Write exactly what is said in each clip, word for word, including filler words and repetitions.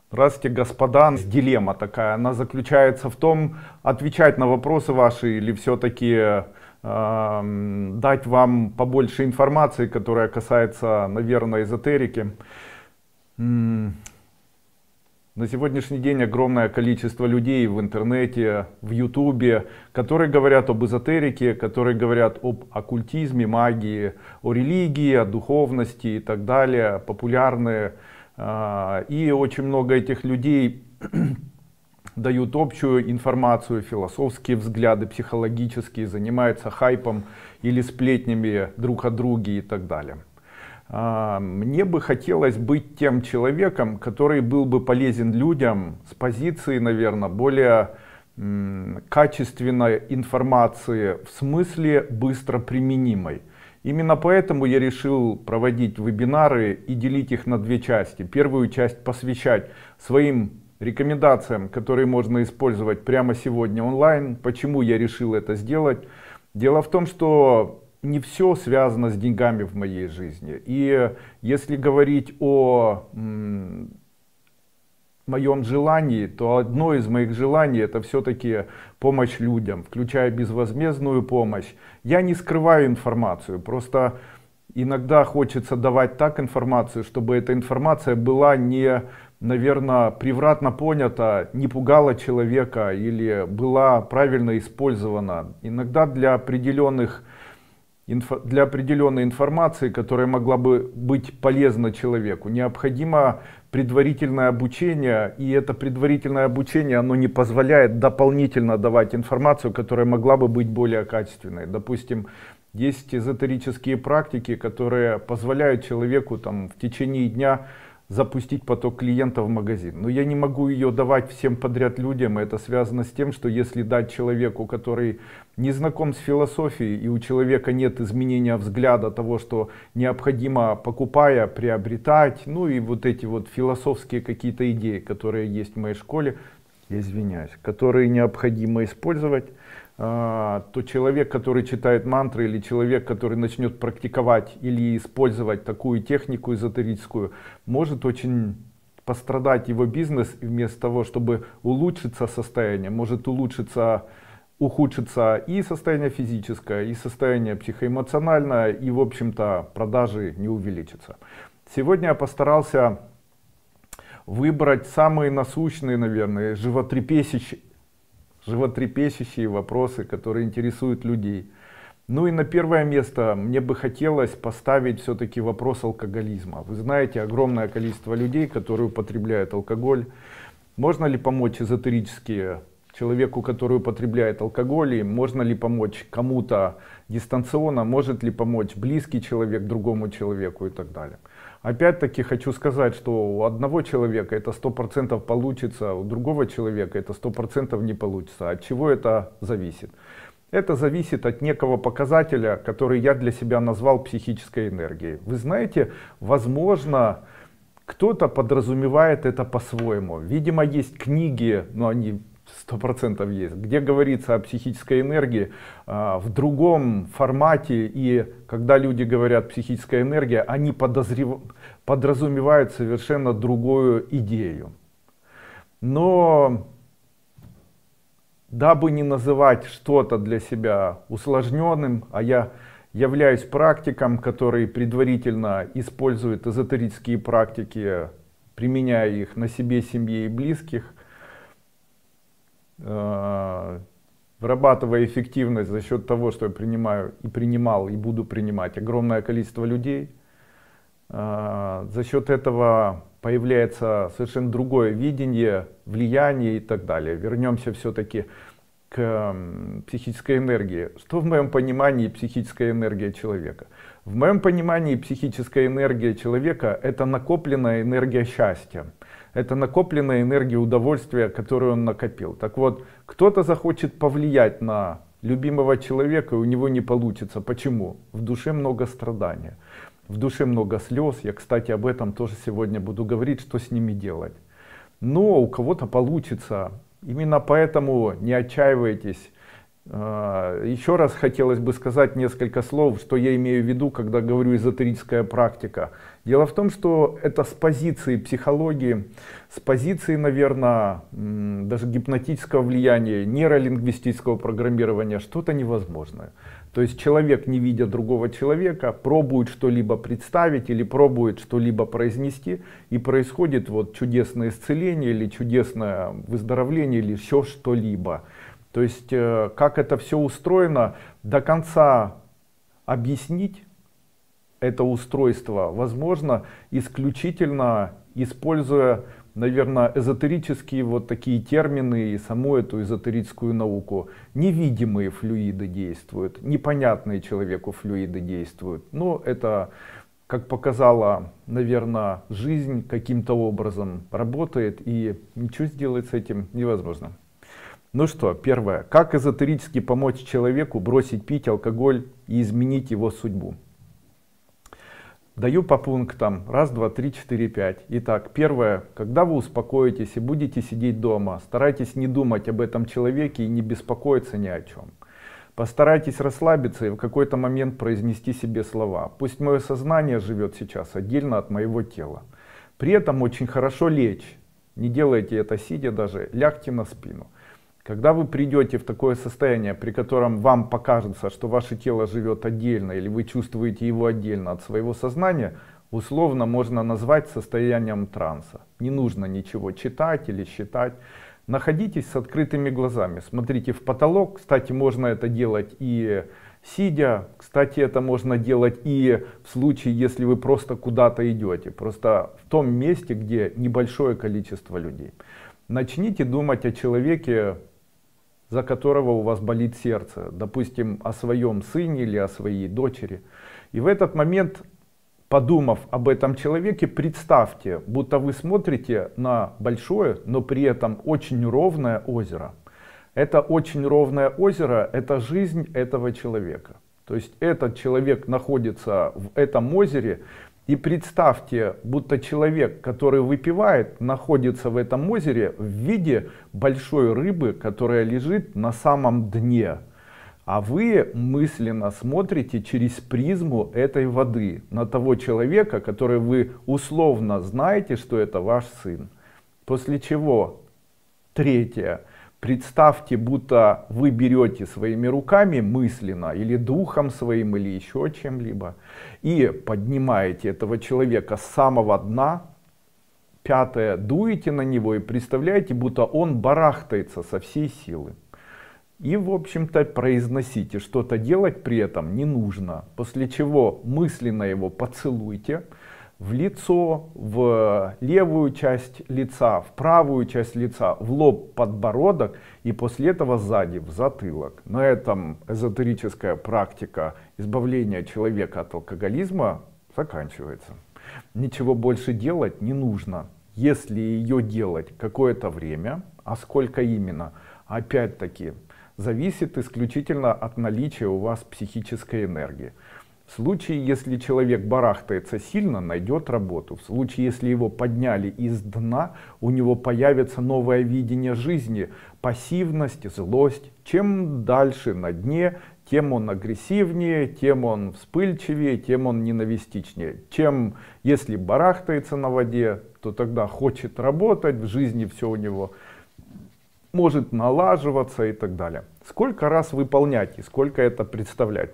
Здравствуйте, господа. Дилемма такая, она заключается в том, отвечать на вопросы ваши или все-таки э, дать вам побольше информации, которая касается, наверное, эзотерики. М, На сегодняшний день огромное количество людей в интернете, в ютубе, которые говорят об эзотерике, которые говорят об оккультизме, магии, о религии, о духовности и так далее, популярные. А, И очень много этих людей дают общую информацию, философские взгляды, психологические, занимаются хайпом или сплетнями друг о друге и так далее. А, Мне бы хотелось быть тем человеком, который был бы полезен людям с позиции, наверное, более м, качественной информации, в смысле быстро применимой. Именно поэтому я решил проводить вебинары и делить их на две части. Первую часть посвящать своим рекомендациям, которые можно использовать прямо сегодня онлайн. Почему я решил это сделать? Дело в том, что не все связано с деньгами в моей жизни. И если говорить о м, моем желании, то одно из моих желаний — это все-таки помощь людям, включая безвозмездную помощь. Я не скрываю информацию, просто иногда хочется давать так информацию, чтобы эта информация была не, наверное, превратно понята, не пугала человека или была правильно использована. Иногда для определенных для определенной информации, которая могла бы быть полезна человеку, необходимо предварительное обучение, и это предварительное обучение, оно не позволяет дополнительно давать информацию, которая могла бы быть более качественной. Допустим, есть эзотерические практики, которые позволяют человеку там в течение дня запустить поток клиентов в магазин. Но я не могу ее давать всем подряд людям. Это связано с тем, что если дать человеку, который не знаком с философией, и у человека нет изменения взгляда того, что необходимо, покупая, приобретать, ну и вот эти вот философские какие-то идеи, которые есть в моей школе, я извиняюсь, которые необходимо использовать, то человек, который читает мантры, или человек, который начнет практиковать или использовать такую технику эзотерическую, может очень пострадать его бизнес, и вместо того, чтобы улучшиться состояние, может улучшиться, ухудшиться и состояние физическое, и состояние психоэмоциональное, и в общем-то продажи не увеличатся. Сегодня я постарался выбрать самые насущные, наверное, животрепещущие животрепещущие вопросы, которые интересуют людей. Ну и на первое место мне бы хотелось поставить все-таки вопрос алкоголизма. Вы знаете, огромное количество людей, которые употребляют алкоголь. Можно ли помочь эзотерически человеку, который употребляет алкоголь, и можно ли помочь кому-то дистанционно, может ли помочь близкий человек другому человеку и так далее. Опять-таки хочу сказать, что у одного человека это сто процентов получится, у другого человека это сто процентов не получится. От чего это зависит? Это зависит от некого показателя, который я для себя назвал психической энергией. Вы знаете, возможно, кто-то подразумевает это по-своему. Видимо, есть книги, но они сто процентов есть, где говорится о психической энергии а, в другом формате, и когда люди говорят психическая энергия, они подозрев... подразумевают совершенно другую идею. Но дабы не называть что-то для себя усложненным, а я являюсь практиком, который предварительно использует эзотерические практики, применяя их на себе, семье и близких, вырабатывая эффективность за счет того, что я принимаю и принимал, и буду принимать огромное количество людей, за счет этого появляется совершенно другое видение, влияние и так далее. Вернемся все-таки к психической энергии. Что в моем понимании психическая энергия человека? В моем понимании психическая энергия человека — это накопленная энергия счастья. Это накопленная энергия удовольствия, которую он накопил. Так вот, кто-то захочет повлиять на любимого человека, и у него не получится. Почему? В душе много страдания, в душе много слез. Я, кстати, об этом тоже сегодня буду говорить, что с ними делать. Но у кого-то получится. Именно поэтому не отчаивайтесь. Еще раз хотелось бы сказать несколько слов, что я имею в виду, когда говорю эзотерическая практика. Дело в том, что это с позиции психологии, с позиции, наверное, даже гипнотического влияния, нейролингвистического программирования, что-то невозможное. То есть человек, не видя другого человека, пробует что-либо представить или пробует что-либо произнести, и происходит вот чудесное исцеление или чудесное выздоровление или еще что-либо. То есть как это все устроено, до конца объяснить это устройство возможно исключительно используя, наверное, эзотерические вот такие термины и саму эту эзотерическую науку. Невидимые флюиды действуют, непонятные человеку флюиды действуют. Но это, как показала, наверное, жизнь каким-то образом работает, и ничего сделать с этим невозможно. Ну что, первое. Как эзотерически помочь человеку бросить пить алкоголь и изменить его судьбу? Даю по пунктам. Раз, два, три, четыре, пять. Итак, первое. Когда вы успокоитесь и будете сидеть дома, старайтесь не думать об этом человеке и не беспокоиться ни о чем. Постарайтесь расслабиться и в какой-то момент произнести себе слова. Пусть мое сознание живет сейчас отдельно от моего тела. При этом очень хорошо лечь. Не делайте это сидя даже, лягте на спину. Когда вы придете в такое состояние, при котором вам покажется, что ваше тело живет отдельно, или вы чувствуете его отдельно от своего сознания, условно можно назвать состоянием транса. Не нужно ничего читать или считать. Находитесь с открытыми глазами, смотрите в потолок. Кстати, можно это делать и сидя. Кстати, это можно делать и в случае, если вы просто куда-то идете. Просто в том месте, где небольшое количество людей. Начните думать о человеке, за которого у вас болит сердце, допустим, о своем сыне или о своей дочери. И в этот момент, подумав об этом человеке, представьте, будто вы смотрите на большое, но при этом очень ровное озеро. Это очень ровное озеро — это жизнь этого человека. То есть этот человек находится в этом озере. И представьте, будто человек, который выпивает, находится в этом озере в виде большой рыбы, которая лежит на самом дне. А вы мысленно смотрите через призму этой воды на того человека, который вы условно знаете, что это ваш сын. После чего, третье. Представьте, будто вы берете своими руками мысленно или духом своим или еще чем-либо и поднимаете этого человека с самого дна. Пятое. Дуете на него и представляете, будто он барахтается со всей силы. И в общем-то произносите, что-то делать при этом не нужно. После чего мысленно его поцелуйте. В лицо, в левую часть лица, в правую часть лица, в лоб, подбородок и после этого сзади, в затылок. На этом эзотерическая практика избавления человека от алкоголизма заканчивается. Ничего больше делать не нужно. Если ее делать какое-то время, а сколько именно, опять-таки, зависит исключительно от наличия у вас психической энергии. В случае, если человек барахтается сильно, найдет работу. В случае, если его подняли из дна, у него появится новое видение жизни, пассивность, злость. Чем дальше на дне, тем он агрессивнее, тем он вспыльчивее, тем он ненавистичнее. Чем, если барахтается на воде, то тогда хочет работать, в жизни все у него может налаживаться и так далее. Сколько раз выполнять и сколько это представлять?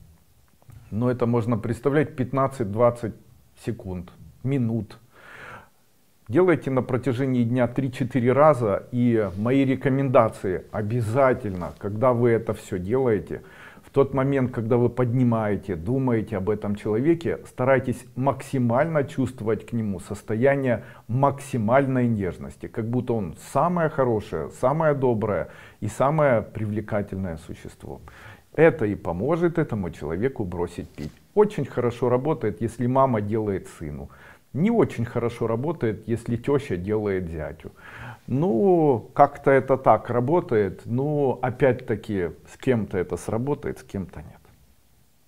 Но это можно представлять пятнадцать-двадцать секунд, минут. Делайте на протяжении дня три-четыре раза. И мои рекомендации: обязательно, когда вы это все делаете, в тот момент, когда вы поднимаете, думаете об этом человеке, старайтесь максимально чувствовать к нему состояние максимальной нежности. Как будто он самое хорошее, самое доброе и самое привлекательное существо. Это и поможет этому человеку бросить пить. Очень хорошо работает, если мама делает сыну. Не очень хорошо работает, если теща делает зятю. Ну, как-то это так работает, но опять-таки с кем-то это сработает, с кем-то нет.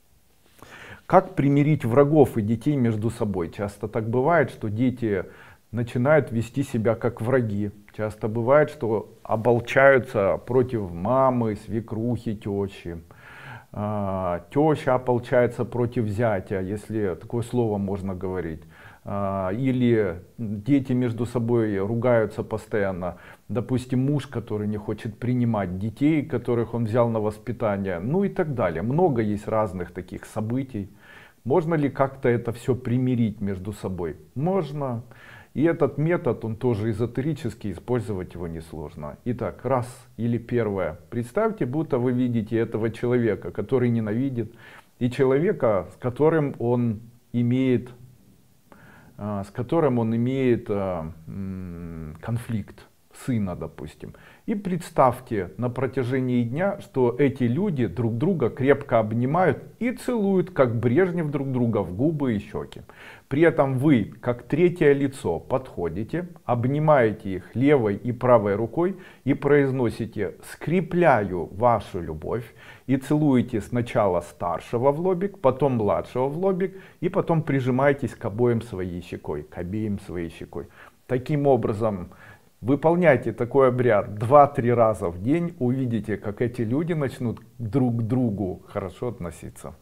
Как примирить врагов и детей между собой? Часто так бывает, что дети начинают вести себя как враги. Часто бывает, что ополчаются против мамы, свекрухи, тещи. А, теща ополчается против зятя, если такое слово можно говорить. А, или дети между собой ругаются постоянно. Допустим, муж, который не хочет принимать детей, которых он взял на воспитание, ну и так далее. Много есть разных таких событий. Можно ли как-то это все примирить между собой? Можно. И этот метод, он тоже эзотерический, использовать его несложно. Итак, раз или первое. Представьте, будто вы видите этого человека, который ненавидит, и человека, с которым он имеет, с которым он имеет конфликт, сына, допустим. И представьте на протяжении дня, что эти люди друг друга крепко обнимают и целуют, как Брежнев, друг друга в губы и щеки. При этом вы, как третье лицо, подходите, обнимаете их левой и правой рукой и произносите «скрепляю вашу любовь» и целуете сначала старшего в лобик, потом младшего в лобик и потом прижимаетесь к обоим своей щекой, к обеим своей щекой. Таким образом, выполняйте такой обряд два-три раза в день, увидите, как эти люди начнут друг к другу хорошо относиться.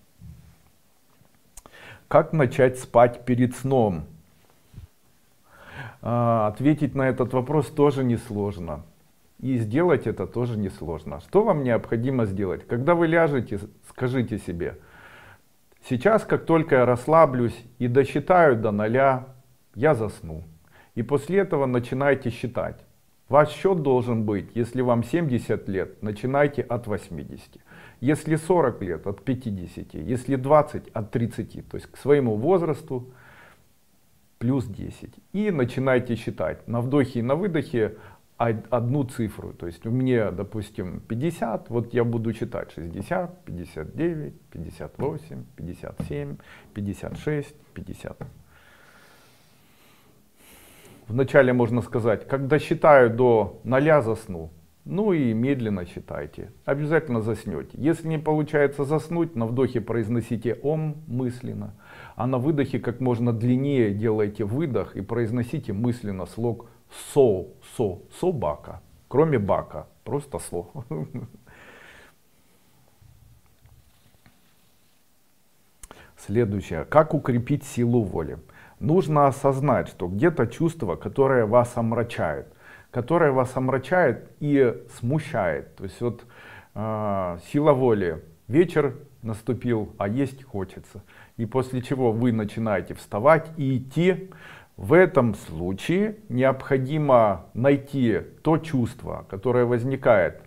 Как начать спать перед сном? А, ответить на этот вопрос тоже несложно. И сделать это тоже несложно. Что вам необходимо сделать? Когда вы ляжете, скажите себе: сейчас, как только я расслаблюсь и досчитаю до ноля, я засну. И после этого начинайте считать. Ваш счет должен быть, если вам семьдесят лет, начинайте от восьмидесяти. Если сорок лет, от пятидесяти. Если двадцать, от тридцати. То есть к своему возрасту плюс десять. И начинайте считать на вдохе и на выдохе одну цифру. То есть у меня, допустим, пятьдесят, вот я буду считать шестьдесят, пятьдесят девять, пятьдесят восемь, пятьдесят семь, пятьдесят шесть, пятьдесят. Вначале можно сказать, когда считаю до ноля, засну. Ну и медленно считайте. Обязательно заснете. Если не получается заснуть, на вдохе произносите ом мысленно, а на выдохе как можно длиннее делайте выдох и произносите мысленно слог со, со, собака. Кроме бака, просто со. Следующее. Как укрепить силу воли? Нужно осознать, что где-то чувство, которое вас омрачает, которое вас омрачает и смущает. То есть вот э, сила воли. Вечер наступил, а есть хочется. И после чего вы начинаете вставать и идти. В этом случае необходимо найти то чувство, которое возникает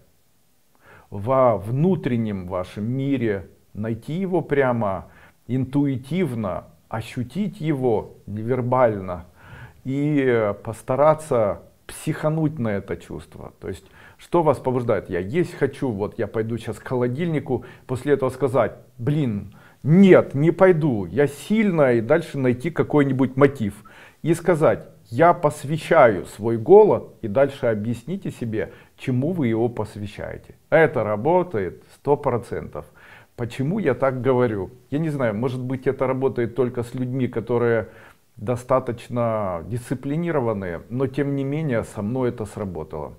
во внутреннем вашем мире, найти его прямо интуитивно, ощутить его невербально и постараться психануть на это чувство. То есть, что вас побуждает? Я есть хочу, вот я пойду сейчас к холодильнику, после этого сказать: блин, нет, не пойду, я сильно, и дальше найти какой-нибудь мотив. И сказать: я посвящаю свой голод, и дальше объясните себе, чему вы его посвящаете. Это работает сто процентов. Почему я так говорю? Я не знаю, может быть, это работает только с людьми, которые достаточно дисциплинированные, но тем не менее со мной это сработало.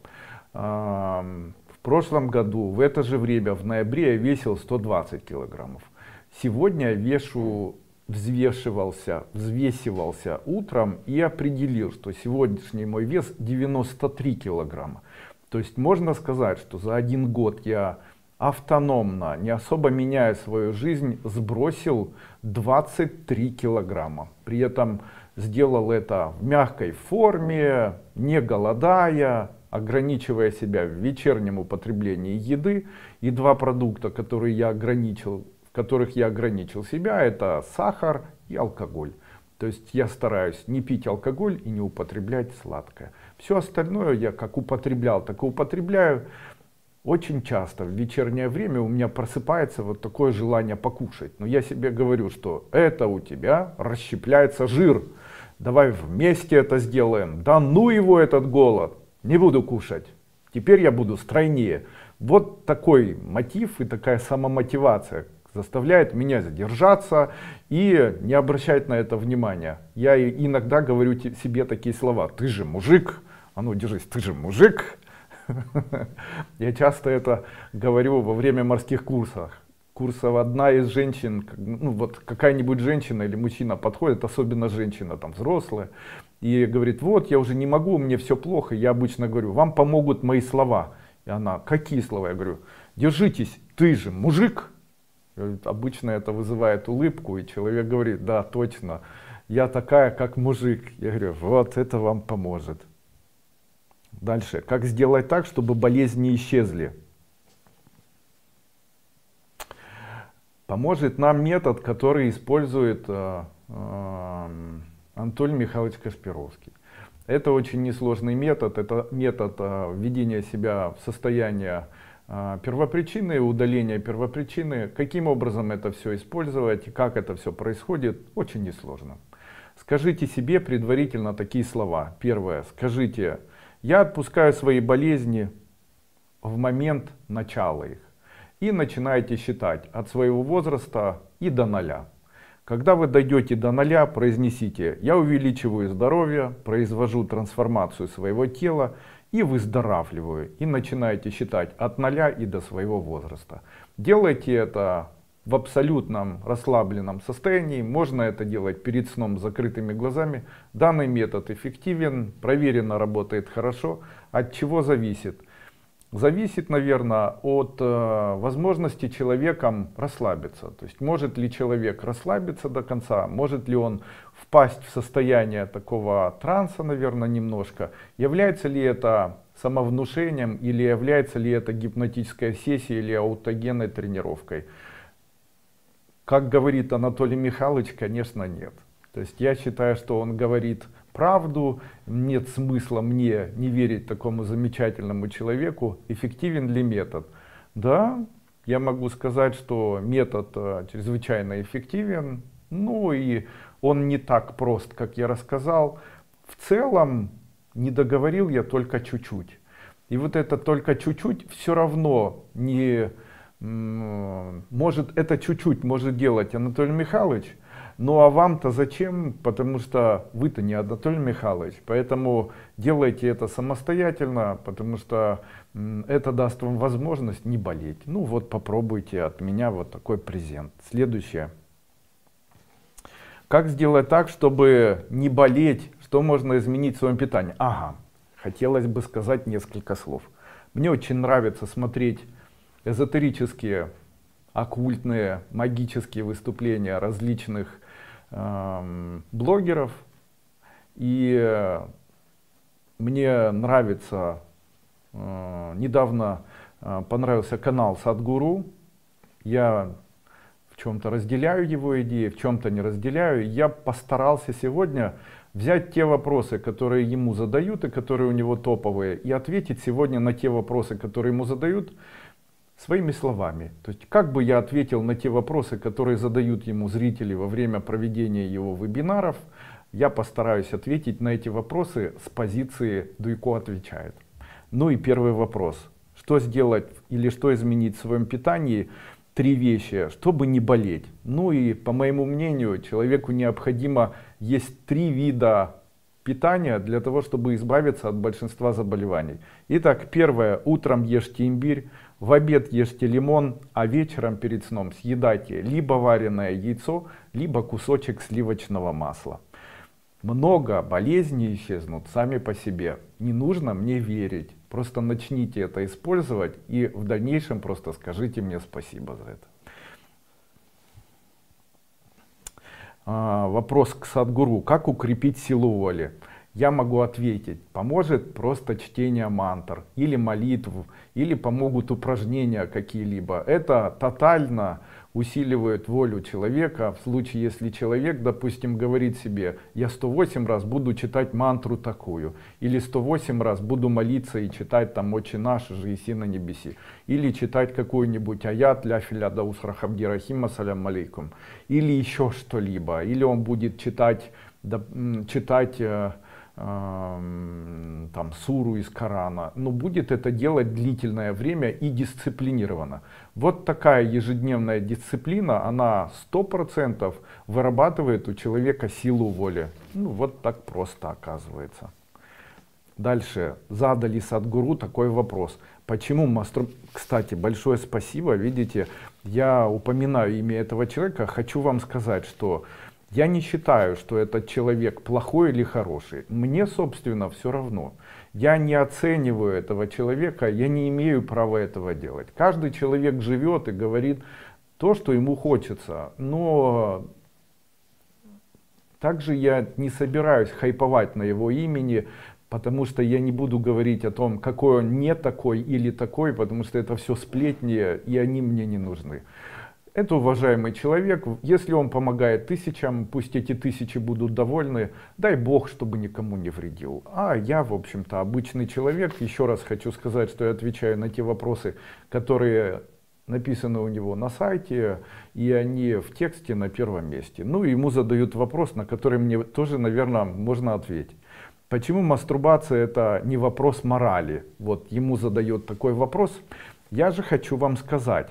В прошлом году в это же время, в ноябре, я весил сто двадцать килограммов. Сегодня я вешу, взвешивался, взвесивался утром и определил, что сегодняшний мой вес девяносто три килограмма. То есть можно сказать, что за один год я автономно, не особо меняя свою жизнь, сбросил двадцать три килограмма. При этом сделал это в мягкой форме, не голодая, ограничивая себя в вечернем употреблении еды. И два продукта, которые я ограничил, в которых я ограничил себя, это сахар и алкоголь. То есть я стараюсь не пить алкоголь и не употреблять сладкое. Все остальное я как употреблял, так и употребляю. Очень часто в вечернее время у меня просыпается вот такое желание покушать. Но я себе говорю, что это у тебя расщепляется жир. Давай вместе это сделаем. Да ну его этот голод. Не буду кушать. Теперь я буду стройнее. Вот такой мотив и такая самомотивация. заставляет меня задержаться и не обращать на это внимания. Я иногда говорю себе такие слова: ты же мужик, а ну держись, ты же мужик. Я часто это говорю во время морских курсов. Курсов одна из женщин, ну вот какая-нибудь женщина или мужчина подходит, особенно женщина, там взрослая, и говорит: вот я уже не могу, мне все плохо. Я обычно говорю: вам помогут мои слова. И она: какие слова? Я говорю: держитесь, ты же мужик. Обычно это вызывает улыбку, и человек говорит: да, точно, я такая, как мужик. Я говорю: вот это вам поможет. Дальше. Как сделать так, чтобы болезни не исчезли? Поможет нам метод, который использует э, э, Анатолий Михайлович Кашпировский. Это очень несложный метод. Это метод э, введения себя в состояние э, первопричины, удаления первопричины. Каким образом это все использовать и как это все происходит, очень несложно. Скажите себе предварительно такие слова. Первое. Скажите: я отпускаю свои болезни в момент начала их. И начинаете считать от своего возраста и до ноля. Когда вы дойдете до ноля, произнесите: я увеличиваю здоровье, произвожу трансформацию своего тела и выздоравливаю. И начинаете считать от ноля и до своего возраста. Делайте это в абсолютном расслабленном состоянии. Можно это делать перед сном с закрытыми глазами. Данный метод эффективен, проверено, работает хорошо. От чего зависит? Зависит, наверное, от э, возможности человеком расслабиться. То есть может ли человек расслабиться до конца, может ли он впасть в состояние такого транса, наверное, немножко. Является ли это самовнушением или является ли это гипнотической сессией или аутогенной тренировкой? Как говорит Анатолий Михайлович, конечно, нет. То есть я считаю, что он говорит правду, нет смысла мне не верить такому замечательному человеку. Эффективен ли метод? Да, я могу сказать, что метод э, чрезвычайно эффективен, ну и он не так прост, как я рассказал. В целом не договорил я только чуть-чуть. И вот это только чуть-чуть все равно не может, это чуть-чуть может делать Анатолий Михайлович. Ну а вам-то зачем? Потому что вы-то не Анатолий Михайлович. Поэтому делайте это самостоятельно, потому что это даст вам возможность не болеть. Ну вот попробуйте, от меня вот такой презент. Следующее. Как сделать так, чтобы не болеть? Что можно изменить в своем питании? Ага, хотелось бы сказать несколько слов. Мне очень нравится смотреть эзотерические, оккультные, магические выступления различных э, блогеров. И э, мне нравится, э, недавно э, понравился канал Садгуру. Я в чем-то разделяю его идеи, в чем-то не разделяю. Я постарался сегодня взять те вопросы, которые ему задают и которые у него топовые, и ответить сегодня на те вопросы, которые ему задают, своими словами. То есть как бы я ответил на те вопросы, которые задают ему зрители во время проведения его вебинаров, я постараюсь ответить на эти вопросы с позиции «Дуйко отвечает». Ну и первый вопрос. Что сделать или что изменить в своем питании? Три вещи, чтобы не болеть. Ну и по моему мнению, человеку необходимо есть три вида питания для того, чтобы избавиться от большинства заболеваний. Итак, первое. Утром ешьте имбирь. В обед ешьте лимон, а вечером перед сном съедайте либо вареное яйцо, либо кусочек сливочного масла. Много болезней исчезнут сами по себе. Не нужно мне верить. Просто начните это использовать и в дальнейшем просто скажите мне спасибо за это. А, вопрос к Садгуру. Как укрепить силу воли? Я могу ответить: поможет просто чтение мантр или молитв, или помогут упражнения какие-либо. Это тотально усиливает волю человека. В случае, если человек, допустим, говорит себе: я сто восемь раз буду читать мантру такую, или сто восемь раз буду молиться и читать там «Отче наш, же еси на небеси», или читать какой-нибудь аят «Ля филя даус рахабди рахима салям алейкум», или еще что-либо, или он будет читать, да, читать там суру из Корана, но будет это делать длительное время и дисциплинированно. Вот такая ежедневная дисциплина, она сто процентов вырабатывает у человека силу воли. Ну вот так просто оказывается. Дальше задали Садгуру такой вопрос. Почему мастур... Кстати, большое спасибо. Видите, я упоминаю имя этого человека. Хочу вам сказать, что я не считаю, что этот человек плохой или хороший. Мне, собственно, все равно. Я не оцениваю этого человека, я не имею права этого делать. Каждый человек живет и говорит то, что ему хочется. Но также я не собираюсь хайповать на его имени, потому что я не буду говорить о том, какой он не такой или такой, потому что это все сплетни, и они мне не нужны. Это уважаемый человек, если он помогает тысячам, пусть эти тысячи будут довольны, дай Бог, чтобы никому не вредил. А я, в общем-то, обычный человек. Еще раз хочу сказать, что я отвечаю на те вопросы, которые написаны у него на сайте, и они в тексте на первом месте. Ну, ему задают вопрос, на который мне тоже, наверное, можно ответить. Почему мастурбация — это не вопрос морали? Вот ему задает такой вопрос. Я же хочу вам сказать.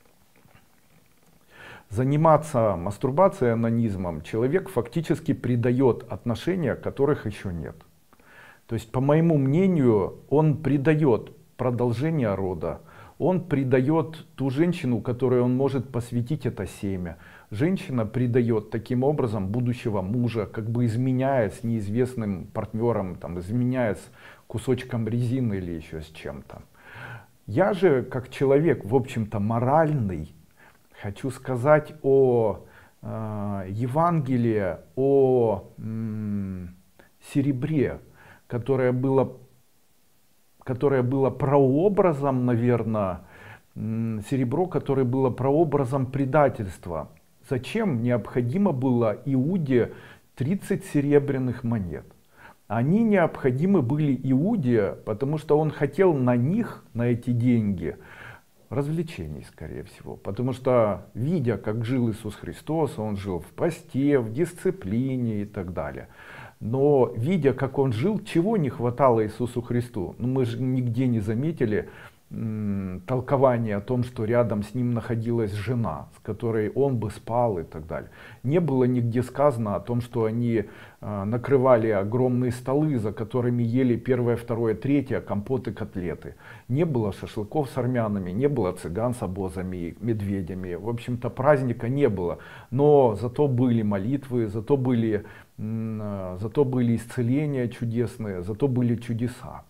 Заниматься мастурбацией, онанизмом человек фактически придает отношения, которых еще нет. То есть, по моему мнению, он придает продолжение рода, он придает ту женщину, которой он может посвятить это семя. Женщина придает таким образом будущего мужа, как бы изменяя с неизвестным партнером, там, изменяя с кусочком резины или еще с чем-то. Я же, как человек, в общем-то, моральный, хочу сказать о э, Евангелии, о м, серебре, которое было, которое было прообразом, наверное, м, серебро, которое было прообразом предательства. Зачем необходимо было Иуде тридцать серебряных монет? Они необходимы были Иуде, потому что он хотел на них, на эти деньги, развлечений, скорее всего. Потому что, видя, как жил Иисус Христос, он жил в посте, в дисциплине и так далее. Но видя, как он жил, чего не хватало Иисусу Христу? Ну, мы же нигде не заметили м, толкования о том, что рядом с ним находилась жена, с которой он бы спал и так далее. Не было нигде сказано о том, что они э, накрывали огромные столы, за которыми ели первое, второе, третье, компоты, котлеты. Не было шашлыков с армянами, не было цыган с обозами, медведями. В общем-то, праздника не было. Но зато были молитвы, зато были, м, зато были исцеления чудесные, зато были чудеса.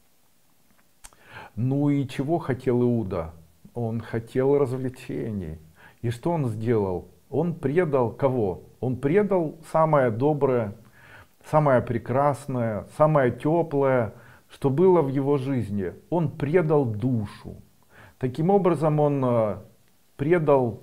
Ну и чего хотел Иуда? Он хотел развлечений. И что он сделал? Он предал кого? Он предал самое доброе, самое прекрасное, самое теплое, что было в его жизни. Он предал душу. Таким образом, он предал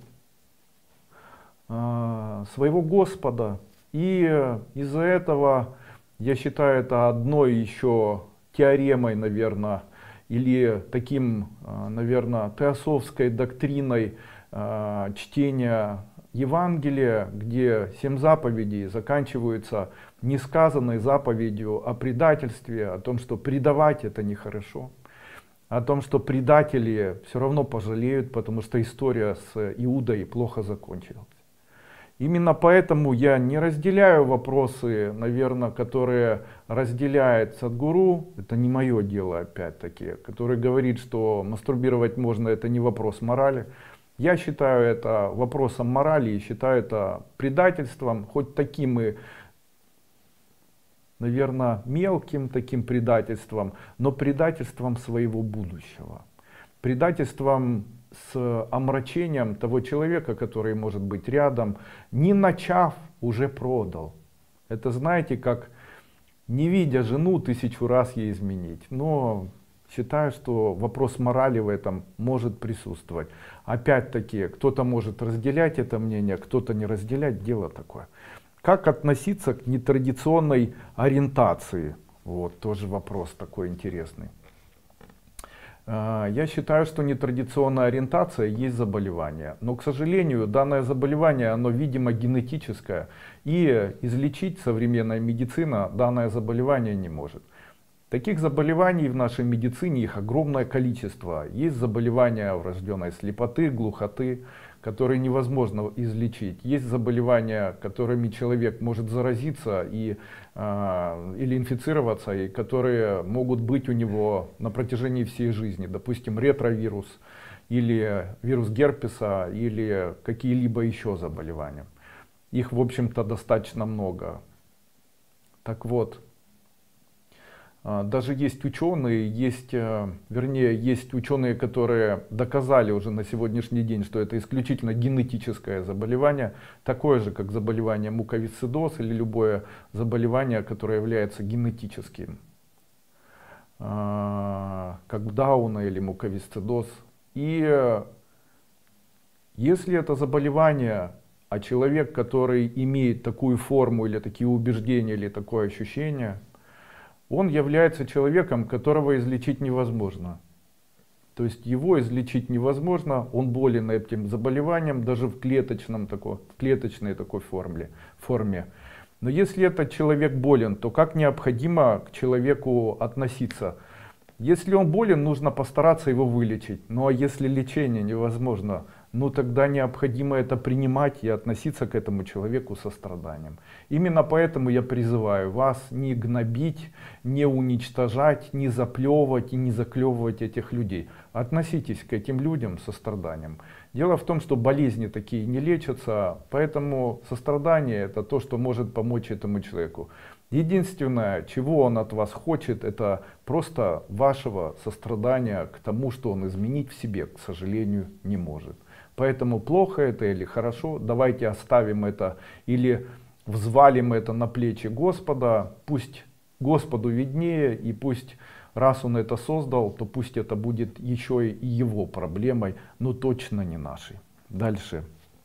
э, своего Господа. И из-за этого, я считаю, это одной еще теоремой, наверное, или таким, наверное, теософской доктриной э, чтения Евангелия, где семь заповедей заканчиваются несказанной заповедью о предательстве, о том, что предавать это нехорошо, о том, что предатели все равно пожалеют, потому что история с Иудой плохо закончилась. Именно поэтому я не разделяю вопросы, наверное, которые разделяет Садгуру, это не мое дело опять-таки, который говорит, что мастурбировать можно, это не вопрос морали. Я считаю это вопросом морали и считаю это предательством, хоть таким и, наверное, мелким таким предательством, но предательством своего будущего. Предательством с омрачением того человека, который может быть рядом, не начав, уже продал. Это, знаете, как не видя жену, тысячу раз ей изменить. Но считаю, что вопрос морали в этом может присутствовать. Опять-таки, кто-то может разделять это мнение, кто-то не разделять, дело такое. Как относиться к нетрадиционной ориентации? Вот тоже вопрос такой интересный. Я считаю, что нетрадиционная ориентация есть заболевание. Но, к сожалению, данное заболевание, оно, видимо, генетическое. И излечить современная медицина данное заболевание не может. Таких заболеваний в нашей медицине их огромное количество. Есть заболевания врожденной слепоты, глухоты, которые невозможно излечить. Есть заболевания, которыми человек может заразиться и, э, или инфицироваться, и которые могут быть у него на протяжении всей жизни. Допустим, ретровирус, или вирус герпеса, или какие-либо еще заболевания. Их, в общем-то, достаточно много. Так вот, даже есть ученые, есть, вернее, есть ученые, которые доказали уже на сегодняшний день, что это исключительно генетическое заболевание, такое же, как заболевание муковисцидоз или любое заболевание, которое является генетическим, как Дауна или муковисцидоз. И если это заболевание, а человек, который имеет такую форму или такие убеждения или такое ощущение, он является человеком, которого излечить невозможно. То есть его излечить невозможно, он болен этим заболеванием даже в, клеточном, такой, в клеточной такой форме, форме. Но если этот человек болен, то как необходимо к человеку относиться? Если он болен, нужно постараться его вылечить. Ну а если лечение невозможно, ну тогда необходимо это принимать и относиться к этому человеку со страданием. Именно поэтому я призываю вас не гнобить, не уничтожать, не заплевывать и не заклевывать этих людей. Относитесь к этим людям со страданием. Дело в том, что болезни такие не лечатся, поэтому сострадание — это то, что может помочь этому человеку. Единственное, чего он от вас хочет, это просто вашего сострадания к тому, что он изменить в себе, к сожалению, не может. Поэтому плохо это или хорошо, давайте оставим это или взвалим это на плечи Господа. Пусть Господу виднее, и пусть, раз Он это создал, то пусть это будет еще и Его проблемой, но точно не нашей. Дальше.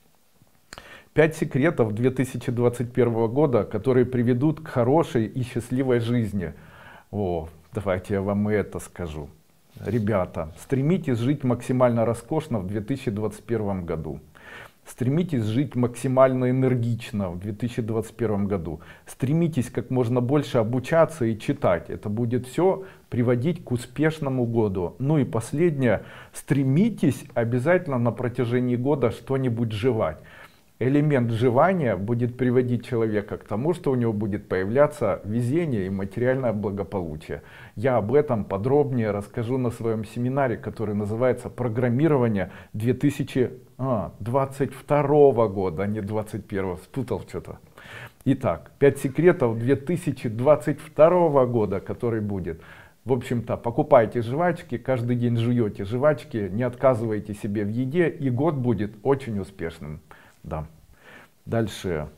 Пять секретов две тысячи двадцать первого года, которые приведут к хорошей и счастливой жизни. О, давайте я вам и это скажу. Ребята, стремитесь жить максимально роскошно в две тысячи двадцать первом году. Стремитесь жить максимально энергично в две тысячи двадцать первом году. Стремитесь как можно больше обучаться и читать. Это будет все приводить к успешному году. Ну и последнее. Стремитесь обязательно на протяжении года что-нибудь жевать. Элемент жевания будет приводить человека к тому, что у него будет появляться везение и материальное благополучие. Я об этом подробнее расскажу на своем семинаре, который называется «Программирование две тысячи двадцать второго года», а не двадцать первого, спутал что-то. Итак, пять секретов две тысячи двадцать второго года, который будет. В общем-то, покупайте жвачки, каждый день жуете жвачки, не отказывайте себе в еде, и год будет очень успешным. Да. Дальше.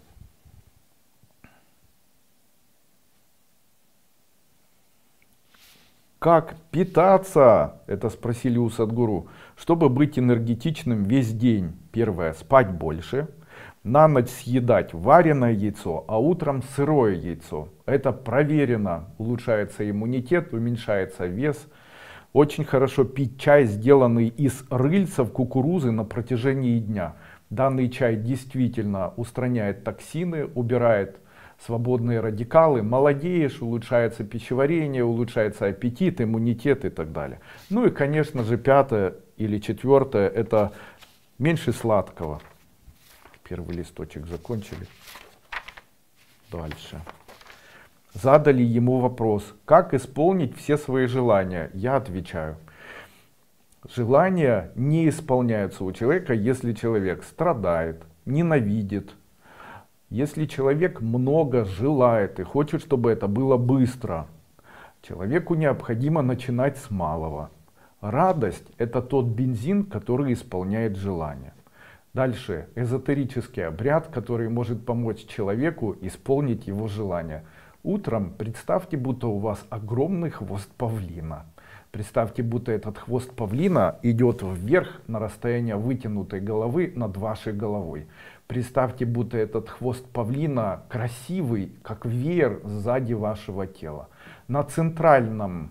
Как питаться? Это спросили у Садгуру. Чтобы быть энергетичным весь день. Первое. Спать больше. На ночь съедать вареное яйцо, а утром сырое яйцо. Это проверено. Улучшается иммунитет, уменьшается вес. Очень хорошо пить чай, сделанный из рыльцев кукурузы на протяжении дня. Данный чай действительно устраняет токсины, убирает свободные радикалы, молодеешь, улучшается пищеварение, улучшается аппетит, иммунитет и так далее. Ну и, конечно же, пятое или четвертое — это меньше сладкого. Первый листочек закончили. Дальше. Задали ему вопрос, как исполнить все свои желания. Я отвечаю. Желания не исполняются у человека, если человек страдает, ненавидит, если человек много желает и хочет, чтобы это было быстро. Человеку необходимо начинать с малого. Радость — это тот бензин, который исполняет желания. Дальше эзотерический обряд, который может помочь человеку исполнить его желания. Утром представьте, будто у вас огромный хвост павлина. Представьте, будто этот хвост павлина идет вверх на расстояние вытянутой головы над вашей головой. Представьте, будто этот хвост павлина красивый, как веер сзади вашего тела. На центральном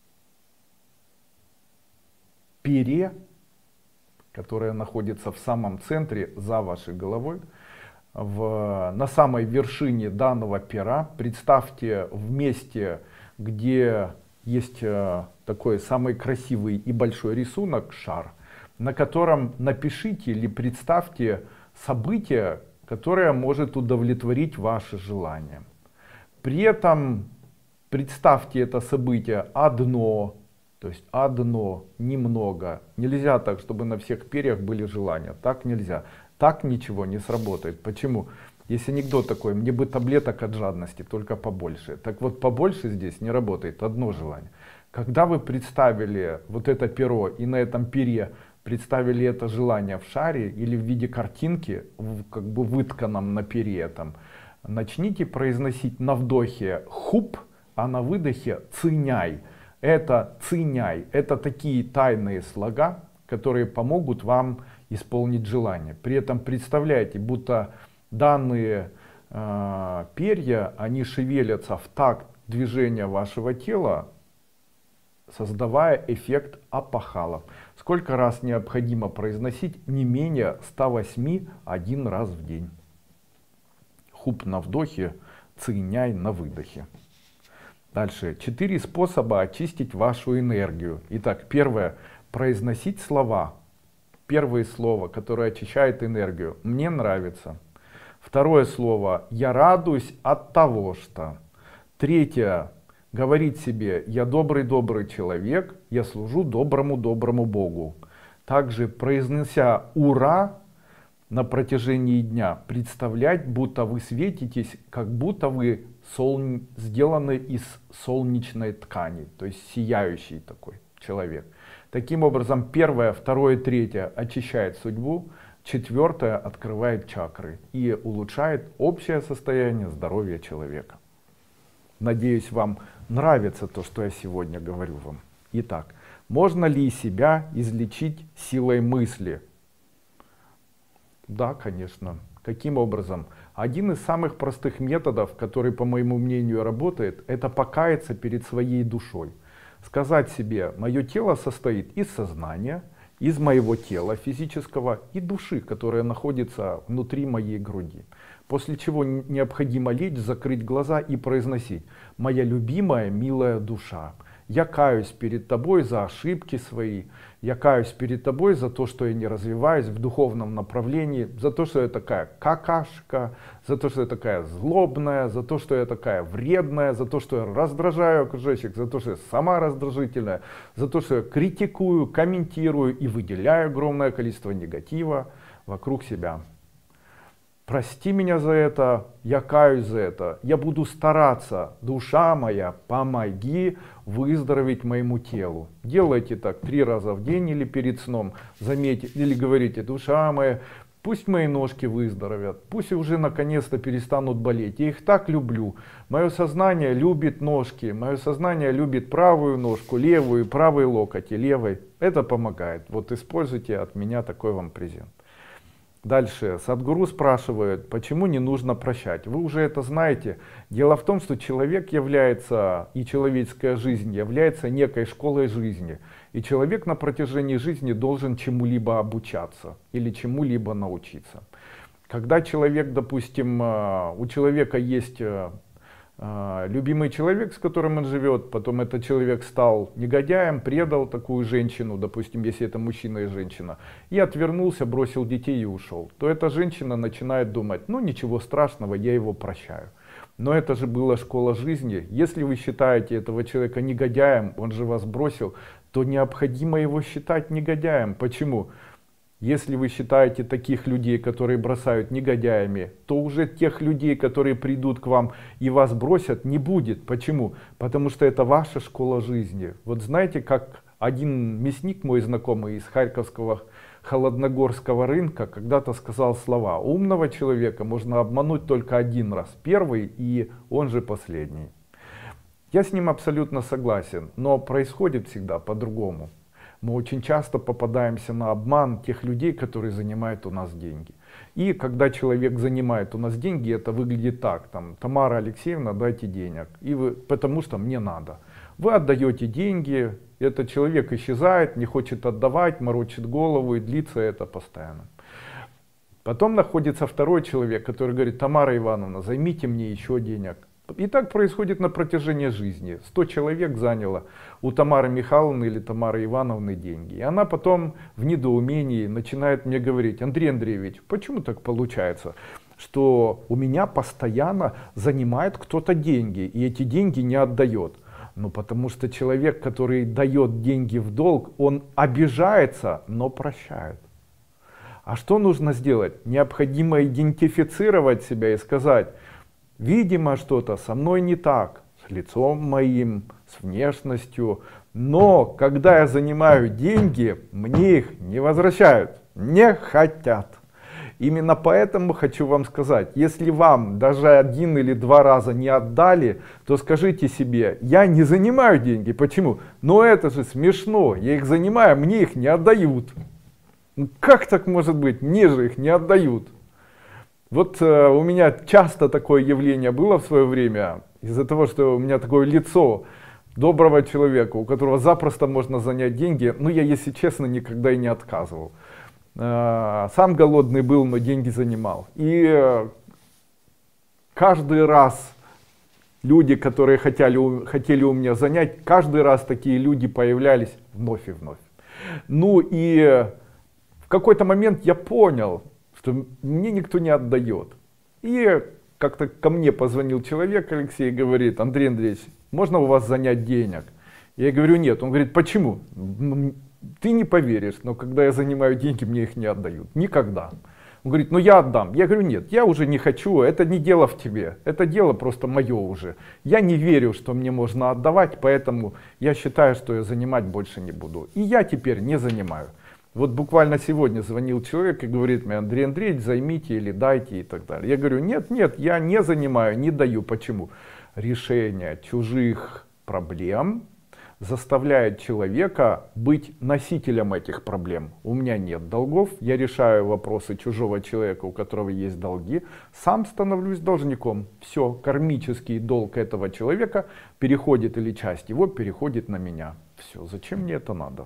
пере, которое находится в самом центре за вашей головой, в, на самой вершине данного пера представьте в месте, где есть э, такой самый красивый и большой рисунок, шар, на котором напишите или представьте событие, которое может удовлетворить ваши желания. При этом представьте это событие одно, то есть одно, немного. Нельзя так, чтобы на всех перьях были желания. Так нельзя. Так ничего не сработает. Почему? Есть анекдот такой: мне бы таблеток от жадности, только побольше. Так вот, побольше здесь не работает, одно желание. Когда вы представили вот это перо и на этом пере представили это желание в шаре или в виде картинки, в, как бы вытканном на пере там, начните произносить на вдохе хуп, а на выдохе циняй. Это циняй, это такие тайные слога, которые помогут вам исполнить желание. При этом представляете, будто данные э, перья, они шевелятся в такт движения вашего тела, создавая эффект опахала. Сколько раз необходимо произносить? Не менее ста восьми один раз в день. Хуп на вдохе, циняй на выдохе. Дальше. Четыре способа очистить вашу энергию. Итак, первое. Произносить слова. Первое слово, которое очищает энергию. Мне нравится. Второе слово. Я радуюсь от того, что. Третье. Говорить себе: я добрый-добрый человек, я служу доброму-доброму Богу. Также, произнося «Ура» на протяжении дня, представлять, будто вы светитесь, как будто вы сол... сделаны из солнечной ткани, то есть сияющий такой человек. Таким образом, первое, второе, третье очищает судьбу, четвертое открывает чакры и улучшает общее состояние здоровья человека. Надеюсь, вам нравится то, что я сегодня говорю вам. Итак, можно ли себя излечить силой мысли? Да, конечно. Каким образом? Один из самых простых методов, который, по моему мнению, работает, это покаяться перед своей душой. Сказать себе: мое тело состоит из сознания, из моего тела физического и души, которая находится внутри моей груди. После чего необходимо лечь, закрыть глаза и произносить: моя любимая, милая душа, я каюсь перед тобой за ошибки свои, я каюсь перед тобой за то, что я не развиваюсь в духовном направлении, за то, что я такая какашка, за то, что я такая злобная, за то, что я такая вредная, за то, что я раздражаю окружающих, за то, что я сама раздражительная, за то, что я критикую, комментирую и выделяю огромное количество негатива вокруг себя. Прости меня за это, я каюсь за это, я буду стараться, душа моя, помоги выздороветь моему телу. Делайте так три раза в день или перед сном, заметьте, или говорите: душа моя, пусть мои ножки выздоровят, пусть уже наконец-то перестанут болеть, я их так люблю. Мое сознание любит ножки, мое сознание любит правую ножку, левую, правый локоть и левой. Это помогает. Вот используйте от меня такой вам презент. Дальше. Садгуру спрашивает, почему не нужно прощать. Вы уже это знаете. Дело в том, что человек является, и человеческая жизнь является некой школой жизни. И человек на протяжении жизни должен чему-либо обучаться или чему-либо научиться. Когда человек, допустим, у человека есть любимый человек, с которым он живет, потом этот человек стал негодяем, предал такую женщину, допустим, если это мужчина и женщина, и отвернулся, бросил детей и ушел, то эта женщина начинает думать: ну ничего страшного, я его прощаю. Но это же была школа жизни. Если вы считаете этого человека негодяем, он же вас бросил, то необходимо его считать негодяем. Почему? Если вы считаете таких людей, которые бросают, негодяями, то уже тех людей, которые придут к вам и вас бросят, не будет. Почему? Потому что это ваша школа жизни. Вот знаете, как один мясник мой знакомый из Харьковского Холодногорского рынка когда-то сказал слова: умного человека можно обмануть только один раз, первый и он же последний. Я с ним абсолютно согласен, но происходит всегда по-другому. Мы очень часто попадаемся на обман тех людей, которые занимают у нас деньги. И когда человек занимает у нас деньги, это выглядит так: там, Тамара Алексеевна, дайте денег, и вы, потому что мне надо. Вы отдаете деньги, этот человек исчезает, не хочет отдавать, морочит голову, и длится это постоянно. Потом находится второй человек, который говорит: Тамара Ивановна, займите мне еще денег. И так происходит на протяжении жизни. сто человек заняло у Тамары Михайловны или Тамары Ивановны деньги. И она потом в недоумении начинает мне говорить: Андрей Андреевич, почему так получается, что у меня постоянно занимает кто-то деньги, и эти деньги не отдает? Ну потому что человек, который дает деньги в долг, он обижается, но прощает. А что нужно сделать? Необходимо идентифицировать себя и сказать: видимо, что-то со мной не так, с лицом моим, с внешностью, но когда я занимаю деньги, мне их не возвращают, не хотят. Именно поэтому хочу вам сказать, если вам даже один или два раза не отдали, то скажите себе: я не занимаю деньги. Почему? Но это же смешно, я их занимаю, мне их не отдают. Как так может быть? Мне же их не отдают. Вот э, у меня часто такое явление было в свое время, из-за того, что у меня такое лицо доброго человека, у которого запросто можно занять деньги. Ну, я, если честно, никогда и не отказывал. Э, сам голодный был, но деньги занимал. И э, каждый раз люди, которые хотели, хотели у меня занять, каждый раз такие люди появлялись вновь и вновь. Ну и в какой-то момент я понял, что мне никто не отдает. И как-то ко мне позвонил человек, Алексей, и говорит: Андрей Андреевич, можно у вас занять денег? Я говорю: нет. Он говорит: почему? Ты не поверишь, но когда я занимаю деньги, мне их не отдают. Никогда. Он говорит: ну я отдам. Я говорю: нет, я уже не хочу, это не дело в тебе, это дело просто мое уже. Я не верю, что мне можно отдавать, поэтому я считаю, что я занимать больше не буду. И я теперь не занимаю. Вот буквально сегодня звонил человек и говорит мне: Андрей Андреевич, займите или дайте и так далее. Я говорю: нет, нет, я не занимаю, не даю. Почему? Решение чужих проблем заставляет человека быть носителем этих проблем. У меня нет долгов, я решаю вопросы чужого человека, у которого есть долги, сам становлюсь должником. Все, кармический долг этого человека переходит, или часть его переходит на меня. Все, зачем мне это надо?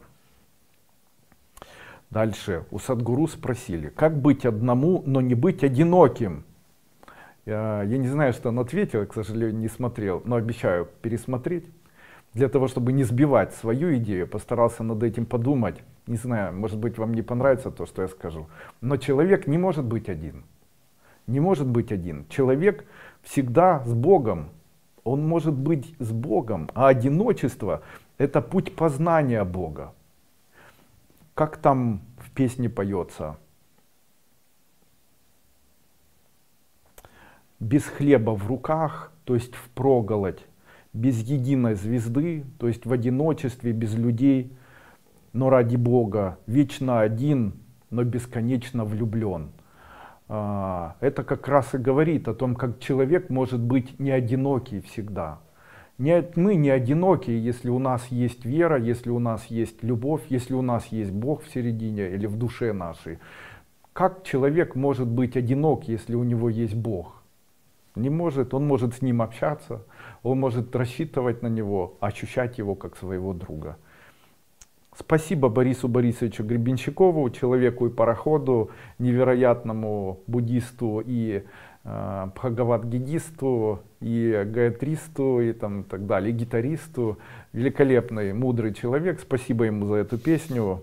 Дальше у Садгуру спросили: как быть одному, но не быть одиноким? Я, я не знаю, что он ответил, к сожалению, не смотрел, но обещаю пересмотреть. Для того, чтобы не сбивать свою идею, постарался над этим подумать. Не знаю, может быть, вам не понравится то, что я скажу. Но человек не может быть один. Не может быть один. Человек всегда с Богом. Он может быть с Богом. А одиночество — это путь познания Бога. Как там в песне поется: без хлеба в руках, то есть впроголодь, без единой звезды, то есть в одиночестве, без людей, но ради Бога, вечно один, но бесконечно влюблен. Это как раз и говорит о том, как человек может быть не одинокий всегда. Нет, мы не одиноки, если у нас есть вера, если у нас есть любовь, если у нас есть Бог в середине или в душе нашей. Как человек может быть одинок, если у него есть Бог? Не может, он может с ним общаться, он может рассчитывать на него, ощущать его как своего друга. Спасибо Борису Борисовичу Гребенщикову, человеку и пароходу, невероятному буддисту и э, бхагават-гидисту, и гаятристу, и там, так далее, и гитаристу. Великолепный, мудрый человек. Спасибо ему за эту песню.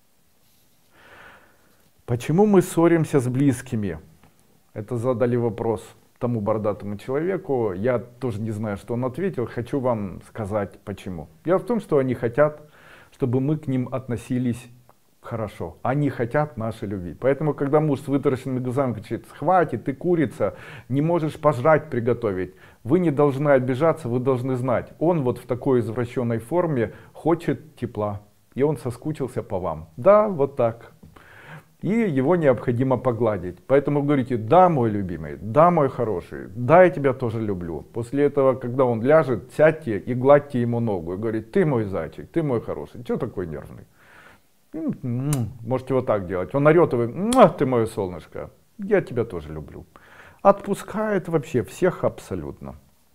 Почему мы ссоримся с близкими? Это задали вопрос тому бородатому человеку. Я тоже не знаю, что он ответил. Хочу вам сказать почему. Дело в том, что они хотят, чтобы мы к ним относились хорошо. Они хотят нашей любви. Поэтому, когда муж с вытаращенными глазами кричит: хватит, ты курица, не можешь пожрать приготовить, вы не должны обижаться, вы должны знать, он вот в такой извращенной форме хочет тепла. И он соскучился по вам. Да, вот так. И его необходимо погладить. Поэтому говорите: да, мой любимый, да, мой хороший, да, я тебя тоже люблю. После этого, когда он ляжет, сядьте и гладьте ему ногу. И говорите: ты мой зайчик, ты мой хороший. Чего такой нервный? Можете вот так делать. Он орет, и вы: ты мое солнышко, я тебя тоже люблю. Отпускает вообще всех абсолютно.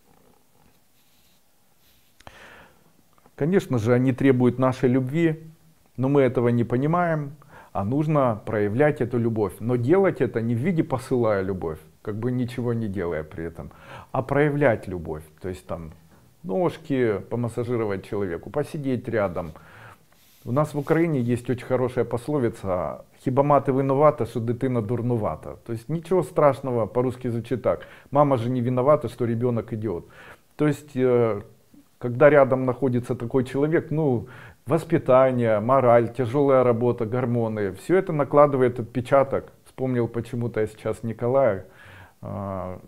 Конечно же, они требуют нашей любви, но мы этого не понимаем. А нужно проявлять эту любовь. Но делать это не в виде посылая любовь, как бы ничего не делая при этом, а проявлять любовь, то есть там ножки помассажировать человеку, посидеть рядом. У нас в Украине есть очень хорошая пословица: «Хіба мати виновата, що дитина дурнувата». То есть ничего страшного, по-русски звучит так: мама же не виновата, что ребенок идиот. То есть, э, когда рядом находится такой человек, ну, воспитание, мораль, тяжелая работа, гормоны, все это накладывает отпечаток. Вспомнил почему-то я сейчас Николая э,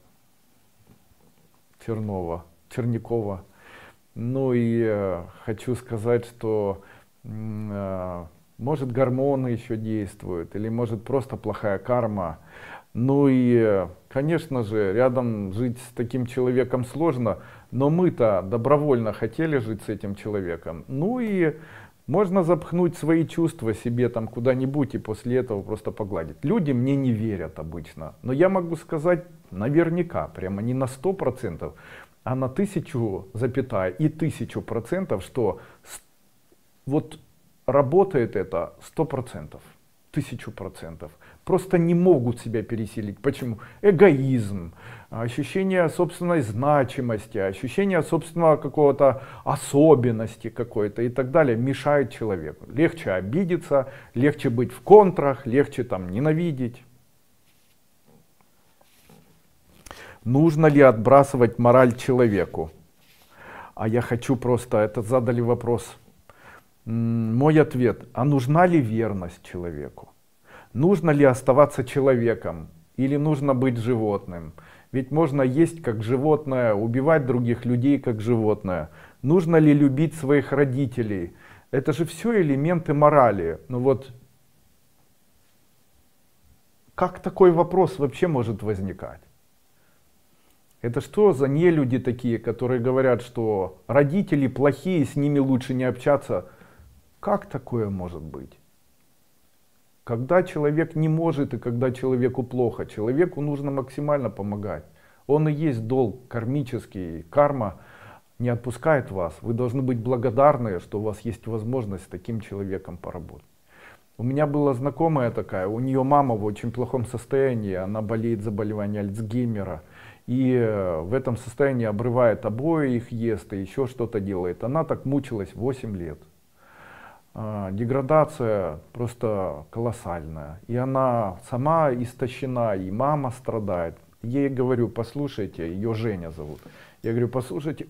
Чернова, Чернякова. Ну и э, хочу сказать, что э, может гормоны еще действуют, или может просто плохая карма. Ну и, конечно же, рядом жить с таким человеком сложно, но мы-то добровольно хотели жить с этим человеком. Ну и можно запхнуть свои чувства себе там куда-нибудь и после этого просто погладить. Люди мне не верят обычно, но я могу сказать наверняка, прямо не на сто процентов, а на тысячу, запятая, и тысячу процентов, что вот работает это сто процентов, тысячу процентов. Просто не могут себя пересилить. Почему? Эгоизм, ощущение собственной значимости, ощущение собственного какого-то особенности какой-то и так далее мешает человеку. Легче обидеться, легче быть в контрах, легче там ненавидеть. Нужно ли отбрасывать мораль человеку? А я хочу просто, это задали вопрос. Мой ответ: а нужна ли верность человеку? Нужно ли оставаться человеком или нужно быть животным? Ведь можно есть как животное, убивать других людей как животное. Нужно ли любить своих родителей? Это же все элементы морали. Ну вот, как такой вопрос вообще может возникать? Это что за нелюди такие, которые говорят, что родители плохие, с ними лучше не общаться? Как такое может быть? Когда человек не может и когда человеку плохо, человеку нужно максимально помогать. Он и есть долг кармический, карма не отпускает вас. Вы должны быть благодарны, что у вас есть возможность с таким человеком поработать. У меня была знакомая такая, у нее мама в очень плохом состоянии, она болеет заболеванием Альцгеймера. И в этом состоянии обрывает обои, их ест и еще что-то делает. Она так мучилась восемь лет. Деградация просто колоссальная. И она сама истощена, и мама страдает. Я ей говорю: послушайте, ее Женя зовут. Я говорю: послушайте,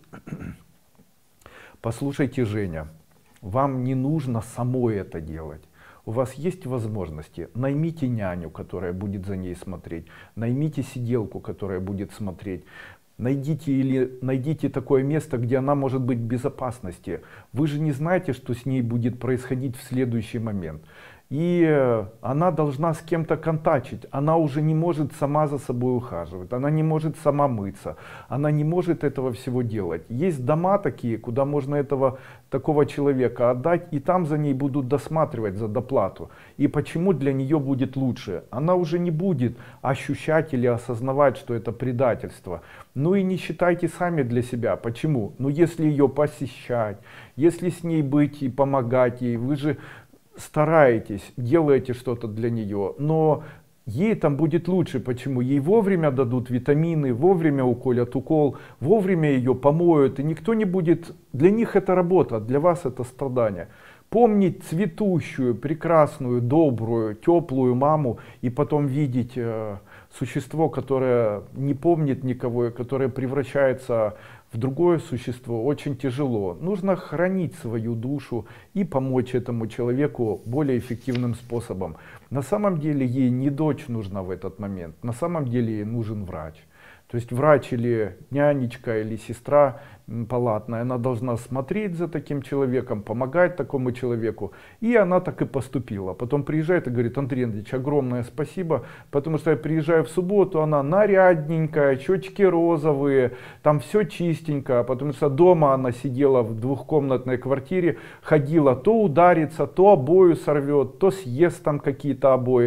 послушайте, Женя, вам не нужно самой это делать. У вас есть возможности, наймите няню, которая будет за ней смотреть, наймите сиделку, которая будет смотреть. Найдите или найдите такое место, где она может быть в безопасности. Вы же не знаете, что с ней будет происходить в следующий момент. И она должна с кем-то контачить. Она уже не может сама за собой ухаживать. Она не может сама мыться. Она не может этого всего делать. Есть дома такие, куда можно этого такого человека отдать, и там за ней будут досматривать за доплату. И почему для нее будет лучше? Она уже не будет ощущать или осознавать, что это предательство. Ну и не считайте сами для себя. Почему? Ну если ее посещать, если с ней быть и помогать ей, вы же стараетесь, делаете что-то для нее, но ей там будет лучше. Почему? Ей вовремя дадут витамины, вовремя уколят укол, вовремя ее помоют, и никто не будет... Для них это работа, для вас это страдание. Помнить цветущую, прекрасную, добрую, теплую маму и потом видеть э, существо, которое не помнит никого, которое превращается в другое существо, очень тяжело. Нужно хранить свою душу и помочь этому человеку более эффективным способом. На самом деле ей не дочь нужна в этот момент, на самом деле ей нужен врач. То есть врач или нянечка или сестра палатная, она должна смотреть за таким человеком, помогать такому человеку. И она так и поступила. Потом приезжает и говорит: Андрей Андреевич, огромное спасибо, потому что я приезжаю в субботу, она нарядненькая, щечки розовые, там все чистенько, потому что дома она сидела в двухкомнатной квартире, ходила, то ударится, то обои сорвет, то съест там какие-то обои,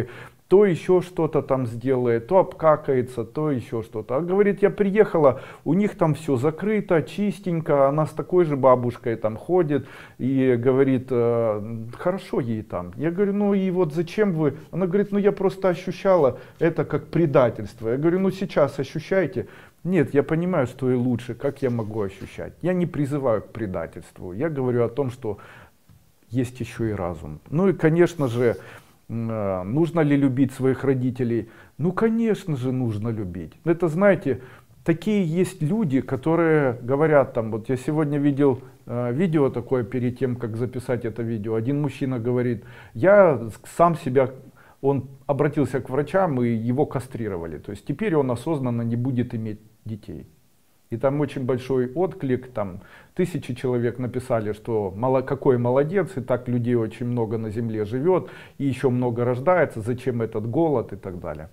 то еще что-то там сделает, то обкакается, то еще что-то. А говорит, я приехала, у них там все закрыто, чистенько, она с такой же бабушкой там ходит и говорит, э, хорошо ей там. Я говорю, ну и вот зачем вы? Она говорит, ну я просто ощущала это как предательство. Я говорю, ну сейчас ощущаете? Нет, я понимаю, что и лучше, как я могу ощущать. Я не призываю к предательству, я говорю о том, что есть еще и разум. Ну и конечно же, нужно ли любить своих родителей? Ну, конечно же, нужно любить. Это, знаете, такие есть люди, которые говорят там, вот я сегодня видел э, видео такое перед тем, как записать это видео. Один мужчина говорит, я сам себя, он обратился к врачам и его кастрировали. То есть теперь он осознанно не будет иметь детей. И там очень большой отклик, там тысячи человек написали, что мало, какой молодец, и так людей очень много на земле живет, и еще много рождается, зачем этот голод и так далее.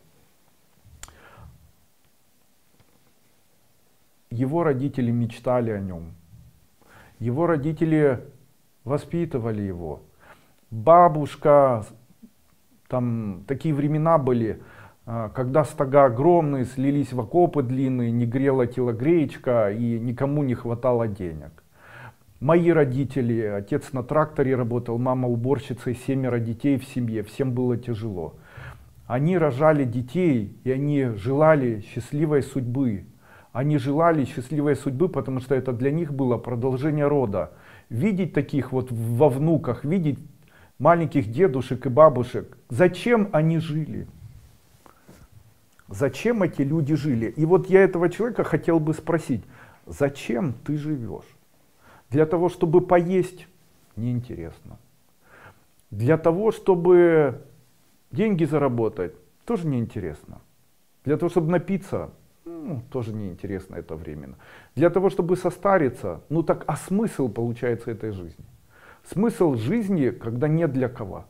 Его родители мечтали о нем, его родители воспитывали его. Бабушка, там такие времена были, когда стога огромные, слились в окопы длинные, не грела телогреечка и никому не хватало денег. Мои родители, отец на тракторе работал, мама уборщицей, семеро детей в семье, всем было тяжело. Они рожали детей, и они желали счастливой судьбы. Они желали счастливой судьбы, потому что это для них было продолжение рода. Видеть таких вот во внуках, видеть маленьких дедушек и бабушек, зачем они жили? Зачем эти люди жили? И вот я этого человека хотел бы спросить, зачем ты живешь? Для того, чтобы поесть? Неинтересно. Для того, чтобы деньги заработать? Тоже неинтересно. Для того, чтобы напиться? Ну, тоже неинтересно, это временно. Для того, чтобы состариться? Ну так, а смысл получается этой жизни? Смысл жизни, когда нет для кого.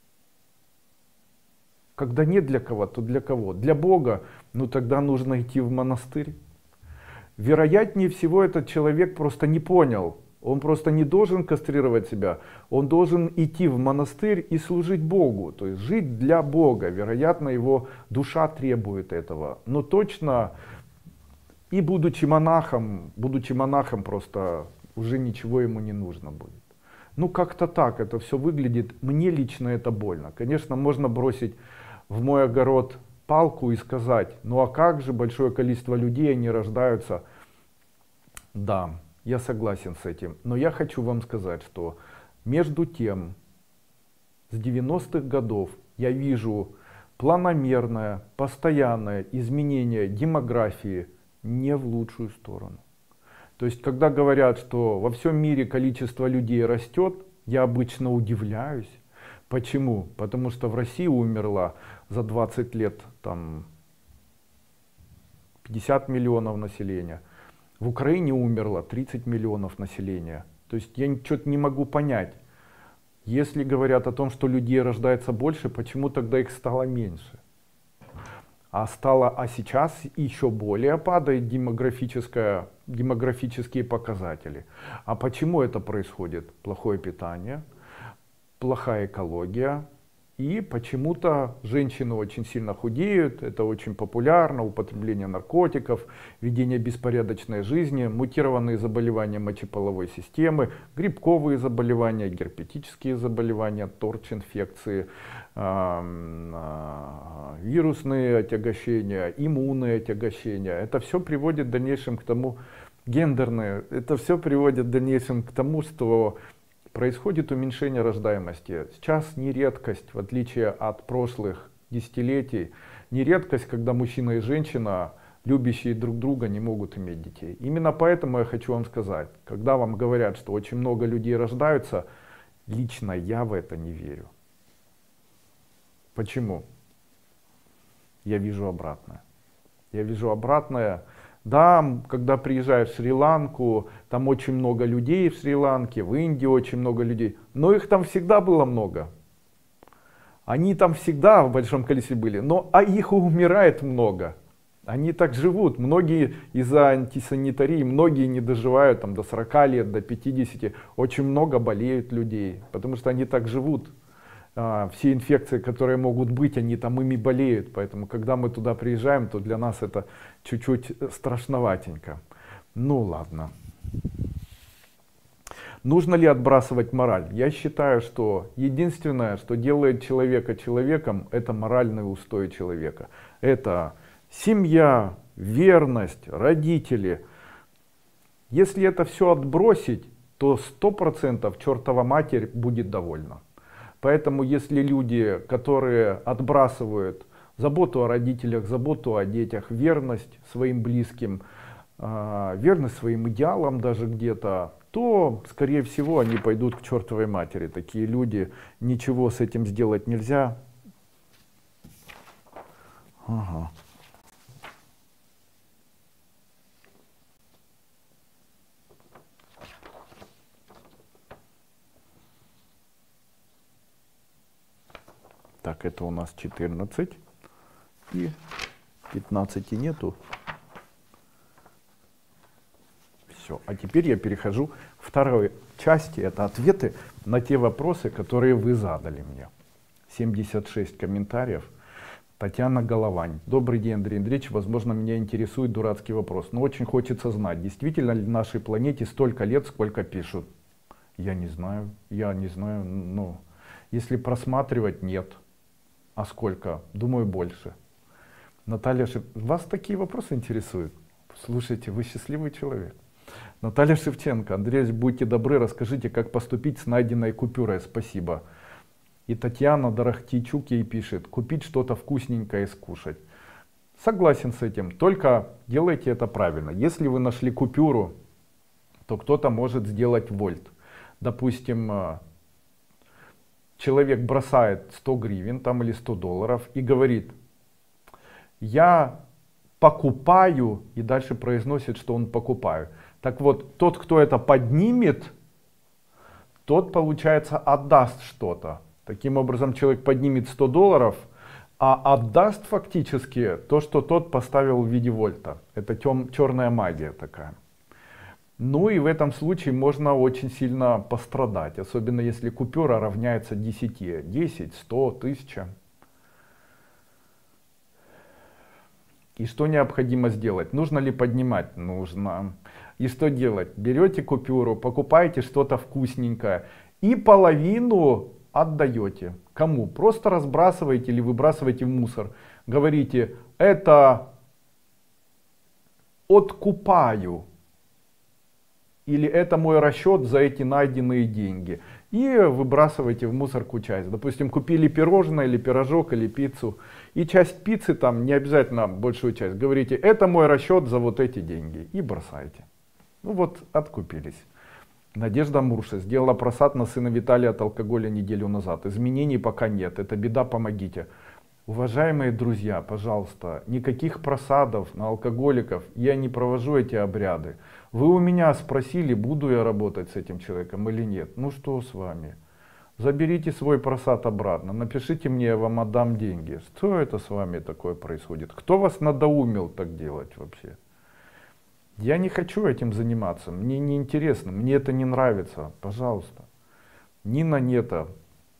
Когда нет для кого, то для кого? Для Бога, ну тогда нужно идти в монастырь. Вероятнее всего этот человек просто не понял. Он просто не должен кастрировать себя. Он должен идти в монастырь и служить Богу. То есть жить для Бога. Вероятно, его душа требует этого. Но точно и будучи монахом, будучи монахом просто уже ничего ему не нужно будет. Ну как-то так это все выглядит. Мне лично это больно. Конечно, можно бросить в мой огород палку и сказать, ну а как же большое количество людей, они рождаются. Да, я согласен с этим, но я хочу вам сказать, что между тем с девяностых годов я вижу планомерное, постоянное изменение демографии не в лучшую сторону. То есть когда говорят, что во всем мире количество людей растет, я обычно удивляюсь. Почему? Потому что в России умерло за двадцать лет там пятьдесят миллионов населения. В Украине умерло тридцать миллионов населения. То есть я что-то не могу понять. Если говорят о том, что людей рождается больше, почему тогда их стало меньше? А, стало, а сейчас еще более падают демографическое, демографические показатели. А почему это происходит? Плохое питание, плохая экология. И почему-то женщины очень сильно худеют, это очень популярно, употребление наркотиков, ведение беспорядочной жизни, мутированные заболевания мочеполовой системы, грибковые заболевания, герпетические заболевания, торч-инфекции, вирусные отягощения, иммунные отягощения. Это все приводит в дальнейшем к тому, гендерные, это все приводит в дальнейшем к тому, что происходит уменьшение рождаемости. Сейчас не редкость, в отличие от прошлых десятилетий, не редкость, когда мужчина и женщина, любящие друг друга, не могут иметь детей. Именно поэтому я хочу вам сказать, когда вам говорят, что очень много людей рождаются, лично я в это не верю. Почему? Я вижу обратное. Я вижу обратное. Да, когда приезжаешь в Шри-Ланку, там очень много людей в Шри-Ланке, в Индии очень много людей, но их там всегда было много. Они там всегда в большом количестве были, но а их умирает много. Они так живут. Многие из-за антисанитарии, многие не доживают там, до сорока лет, до пятидесяти. Очень много болеют людей, потому что они так живут. а, все инфекции, которые могут быть, они там ими болеют. Поэтому, когда мы туда приезжаем, то для нас это чуть-чуть страшноватенько. Ну ладно. Нужно ли отбрасывать мораль? Я считаю, что единственное, что делает человека человеком, это моральный устой человека. Это семья, верность, родители. Если это все отбросить, то сто процентов чертова матерь будет довольна. Поэтому если люди, которые отбрасывают заботу о родителях, заботу о детях, верность своим близким, верность своим идеалам даже где-то, то, скорее всего, они пойдут к чертовой матери. Такие люди, ничего с этим сделать нельзя. Ага. Так, это у нас четырнадцать. И пятнадцати нету. Все. А теперь я перехожу к второй части. Это ответы на те вопросы, которые вы задали мне. семьдесят шесть комментариев. Татьяна Головань. Добрый день, Андрей Андреевич. Возможно, меня интересует дурацкий вопрос, но очень хочется знать, действительно ли нашей планете столько лет, сколько пишут. Я не знаю. Я не знаю. Но если просматривать, нет. А сколько? Думаю, больше. Наталья Шев... Вас такие вопросы интересуют? Слушайте, вы счастливый человек. Наталья Шевченко. Андрей, будьте добры, расскажите, как поступить с найденной купюрой. Спасибо. И Татьяна Дорохтичук ей пишет: купить что-то вкусненькое и скушать. Согласен с этим, только делайте это правильно. Если вы нашли купюру, то кто-то может сделать вольт. Допустим, человек бросает сто гривен там, или сто долларов и говорит: я покупаю, и дальше произносит, что он покупаю. Так вот, тот, кто это поднимет, тот, получается, отдаст что-то. Таким образом, человек поднимет сто долларов, а отдаст фактически то, что тот поставил в виде вольта. Это тем, черная магия такая. Ну и в этом случае можно очень сильно пострадать, особенно если купюра равняется десяти. десять, сто, тысяча. И что необходимо сделать? Нужно ли поднимать? Нужно. И что делать? Берете купюру, покупаете что-то вкусненькое и половину отдаете. Кому? Просто разбрасываете или выбрасываете в мусор. Говорите: это откупаю. Или это мой расчет за эти найденные деньги. И выбрасываете в мусорку часть. Допустим, купили пирожное или пирожок или пиццу. И часть пиццы, там не обязательно большую часть, говорите: это мой расчет за вот эти деньги. И бросаете. Ну вот, откупились. Надежда Мурша сделала просад на сына Виталия от алкоголя неделю назад. Изменений пока нет. Это беда, помогите. Уважаемые друзья, пожалуйста, никаких просадов на алкоголиков. Я не провожу эти обряды. Вы у меня спросили, буду я работать с этим человеком или нет. Ну что с вами? Заберите свой просад обратно. Напишите мне, я вам отдам деньги. Что это с вами такое происходит? Кто вас надоумил так делать вообще? Я не хочу этим заниматься. Мне не интересно. Мне это не нравится. Пожалуйста. Нина Нета.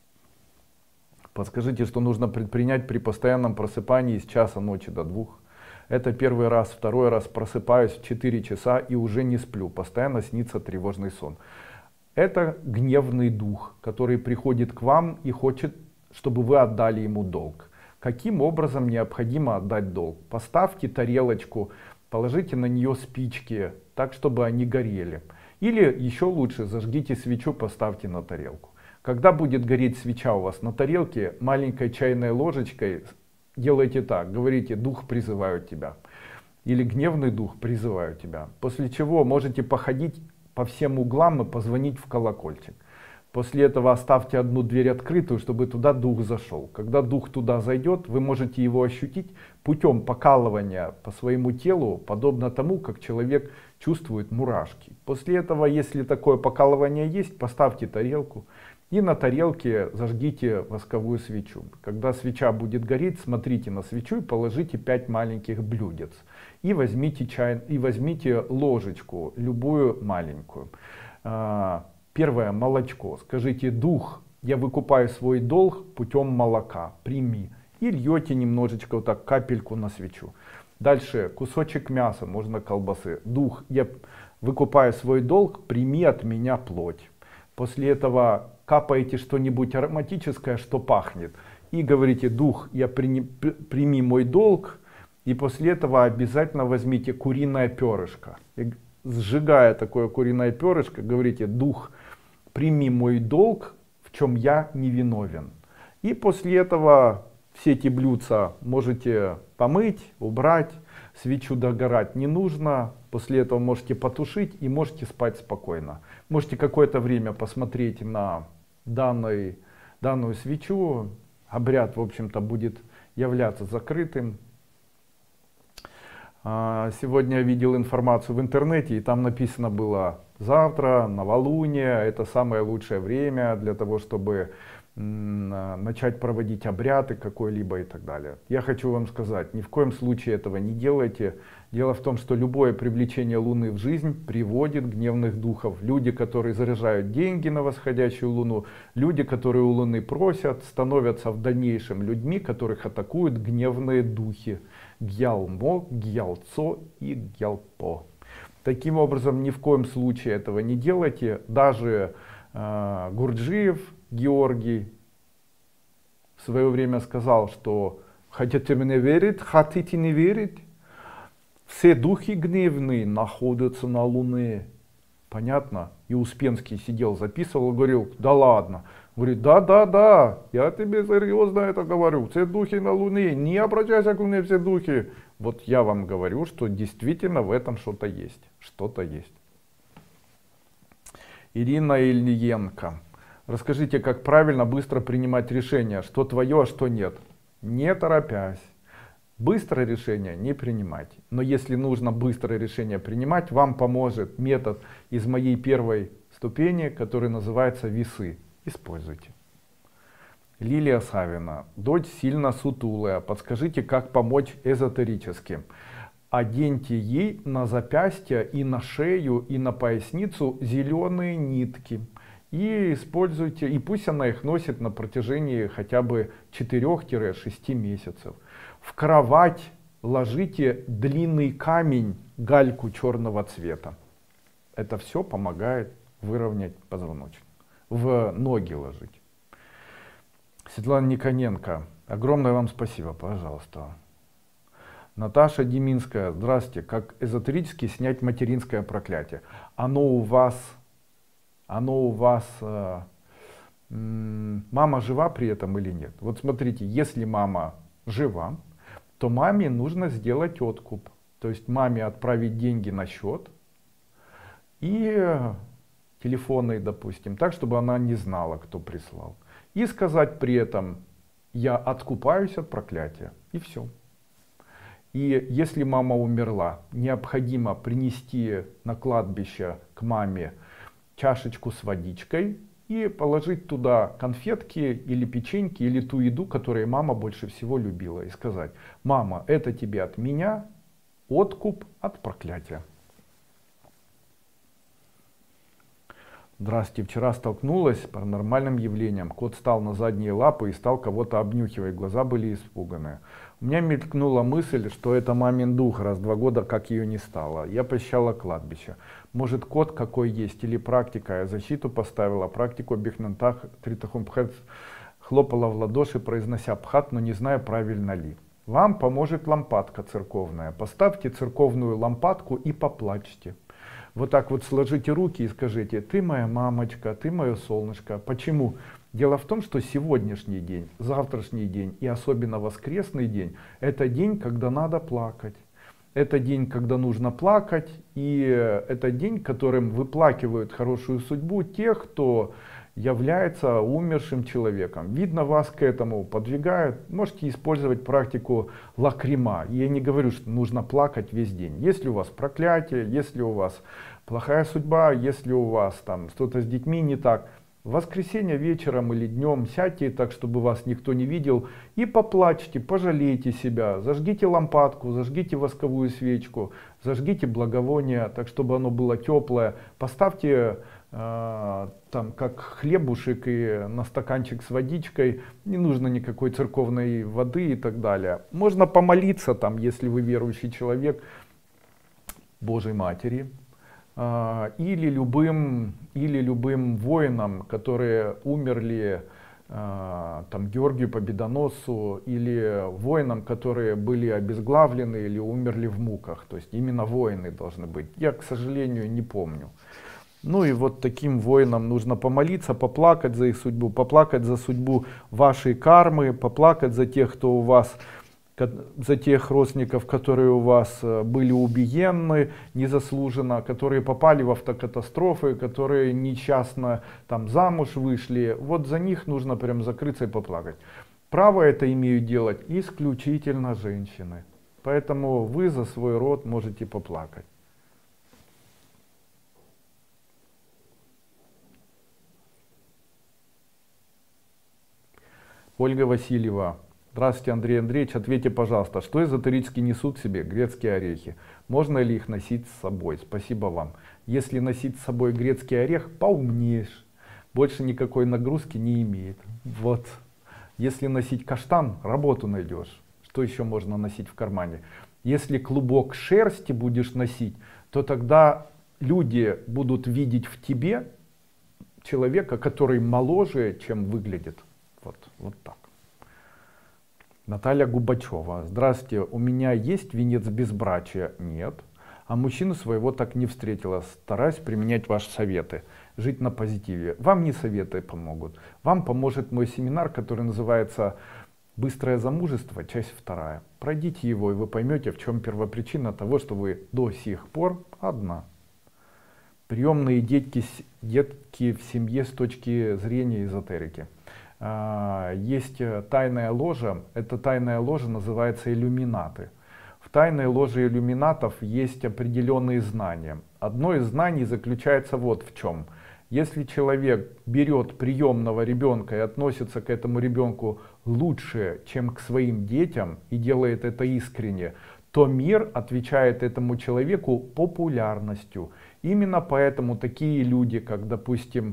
Подскажите, что нужно предпринять при постоянном просыпании с часа ночи до двух. Это первый раз, второй раз просыпаюсь в четыре часа и уже не сплю. Постоянно снится тревожный сон. Это гневный дух, который приходит к вам и хочет, чтобы вы отдали ему долг. Каким образом необходимо отдать долг? Поставьте тарелочку, положите на нее спички, так чтобы они горели. Или еще лучше, зажгите свечу, поставьте на тарелку. Когда будет гореть свеча у вас на тарелке, маленькой чайной ложечкой делайте так, говорите: дух призываю тебя. Или гневный дух призываю тебя. После чего можете походить по всем углам и позвонить в колокольчик. После этого оставьте одну дверь открытую, чтобы туда дух зашел. Когда дух туда зайдет, вы можете его ощутить путем покалывания по своему телу, подобно тому, как человек чувствует мурашки. После этого, если такое покалывание есть, поставьте тарелку. И на тарелке зажгите восковую свечу. Когда свеча будет гореть, смотрите на свечу и положите пять маленьких блюдец. И возьмите, чай, и возьмите ложечку, любую маленькую. Первое — молочко. Скажите: дух, Я выкупаю свой долг путем молока. Прими. И льете немножечко, вот так, капельку на свечу. Дальше кусочек мяса, можно колбасы. Дух, я выкупаю свой долг, прими от меня плоть. После этого капаете что-нибудь ароматическое, что пахнет. И говорите: дух, я прими, прими мой долг. И после этого обязательно возьмите куриное перышко. И, сжигая такое куриное перышко, говорите: дух, прими мой долг, в чем я не виновен. И после этого все эти блюдца можете помыть, убрать, свечу догорать не нужно. После этого можете потушить и можете спать спокойно. Можете какое-то время посмотреть на данный, данную свечу. Обряд, в общем-то, будет являться закрытым. Сегодня я видел информацию в интернете, и там написано было: завтра, новолуние, это самое лучшее время для того, чтобы начать проводить обряды какой-либо и так далее. Я хочу вам сказать, ни в коем случае этого не делайте. Дело в том, что любое привлечение Луны в жизнь приводит гневных духов. Люди, которые заряжают деньги на восходящую Луну, люди, которые у Луны просят, становятся в дальнейшем людьми, которых атакуют гневные духи. Гьялмо, Гьялцо и Гьялпо. Таким образом, ни в коем случае этого не делайте. Даже э, Гурджиев Георгий в свое время сказал, что хотите мне верить, хотите не верить, все духи гневные находятся на Луне. Понятно? И Успенский сидел, записывал, говорил: да ладно. Говорит: да, да, да, я тебе серьезно это говорю, все духи на Луне, не обращайся к Луне, все духи. Вот я вам говорю, что действительно в этом что-то есть, что-то есть. Ирина Ильенко. Расскажите, как правильно быстро принимать решения, что твое, а что нет. Не торопясь. Быстрое решение не принимайте. Но если нужно быстрое решение принимать, вам поможет метод из моей первой ступени, который называется весы. Используйте. Лилия Савина. Дочь сильно сутулая. Подскажите, как помочь эзотерически. Оденьте ей на запястье и на шею и на поясницу зеленые нитки. И используйте, и пусть она их носит на протяжении хотя бы четырёх-шести месяцев. В кровать ложите длинный камень, гальку черного цвета. Это все помогает выровнять позвоночник. В ноги ложить. Светлана Никоненко. Огромное вам спасибо, пожалуйста. Наташа Деминская. Здравствуйте. Как эзотерически снять материнское проклятие? Оно у вас... Оно у вас, э, мама жива при этом или нет? Вот смотрите, если мама жива, то маме нужно сделать откуп. То есть маме отправить деньги на счет и телефонный, допустим, так, чтобы она не знала, кто прислал. И сказать при этом: я откупаюсь от проклятия. И все. И если мама умерла, необходимо принести на кладбище к маме чашечку с водичкой и положить туда конфетки или печеньки или ту еду, которую мама больше всего любила, и сказать: мама, это тебе от меня откуп от проклятия. Здравствуйте. Вчера столкнулась с паранормальным явлением. Кот стал на задние лапы и стал кого-то обнюхивать. Глаза были испуганные. У меня мелькнула мысль, что это мамин дух, раз два года как ее не стало. Я посещала кладбище. Может, кот какой есть или практика. Я защиту поставила, практику бихнантах, тритахум пхат, хлопала в ладоши, произнося пхат, но не знаю, правильно ли. Вам поможет лампадка церковная. Поставьте церковную лампадку и поплачьте. Вот так вот сложите руки и скажите: ты моя мамочка, ты мое солнышко. Почему? Дело в том, что сегодняшний день, завтрашний день и особенно воскресный день — это день, когда надо плакать. Это день, когда нужно плакать, и это день, которым выплакивают хорошую судьбу тех, кто является умершим человеком. Видно, вас к этому подвигают. Можете использовать практику лакрима. Я не говорю, что нужно плакать весь день. Если у вас проклятие, если у вас плохая судьба, если у вас там что-то с детьми не так, в воскресенье вечером или днем сядьте так, чтобы вас никто не видел, и поплачьте, пожалейте себя, зажгите лампадку, зажгите восковую свечку, зажгите благовоние, так чтобы оно было теплое, поставьте э, там как хлебушек и на стаканчик с водичкой, не нужно никакой церковной воды и так далее. Можно помолиться там, если вы верующий человек, Божьей Матери, э, или любым, или любым воинам, которые умерли, там, Георгию Победоносцу, или воинам, которые были обезглавлены или умерли в муках. То есть именно воины должны быть. Я, к сожалению, не помню. Ну и вот таким воинам нужно помолиться, поплакать за их судьбу, поплакать за судьбу вашей кармы, поплакать за тех, кто у вас, за тех родственников, которые у вас были убиены незаслуженно, которые попали в автокатастрофы, которые несчастно там замуж вышли. Вот за них нужно прям закрыться и поплакать. Право это имеют делать исключительно женщины. Поэтому вы за свой род можете поплакать. Ольга Васильева. Здравствуйте, Андрей Андреевич. Ответьте, пожалуйста, что эзотерически несут в себе грецкие орехи? Можно ли их носить с собой? Спасибо вам. Если носить с собой грецкий орех, поумнеешь. Больше никакой нагрузки не имеет. Вот. Если носить каштан, работу найдешь. Что еще можно носить в кармане? Если клубок шерсти будешь носить, то тогда люди будут видеть в тебе человека, который моложе, чем выглядит. Вот, вот так. Наталья Губачева. Здравствуйте, у меня есть венец безбрачия? Нет. А мужчину своего так не встретила. Стараюсь применять ваши советы. Жить на позитиве. Вам не советы помогут. Вам поможет мой семинар, который называется «Быстрое замужество. Часть вторая». Пройдите его, и вы поймете, в чем первопричина того, что вы до сих пор одна. Приемные детки, детки в семье с точки зрения эзотерики. Есть тайная ложа, эта тайная ложа называется иллюминаты. В тайной ложе иллюминатов есть определенные знания. Одно из знаний заключается вот в чем. Если человек берет приемного ребенка и относится к этому ребенку лучше, чем к своим детям, и делает это искренне, то мир отвечает этому человеку популярностью. Именно поэтому такие люди, как, допустим,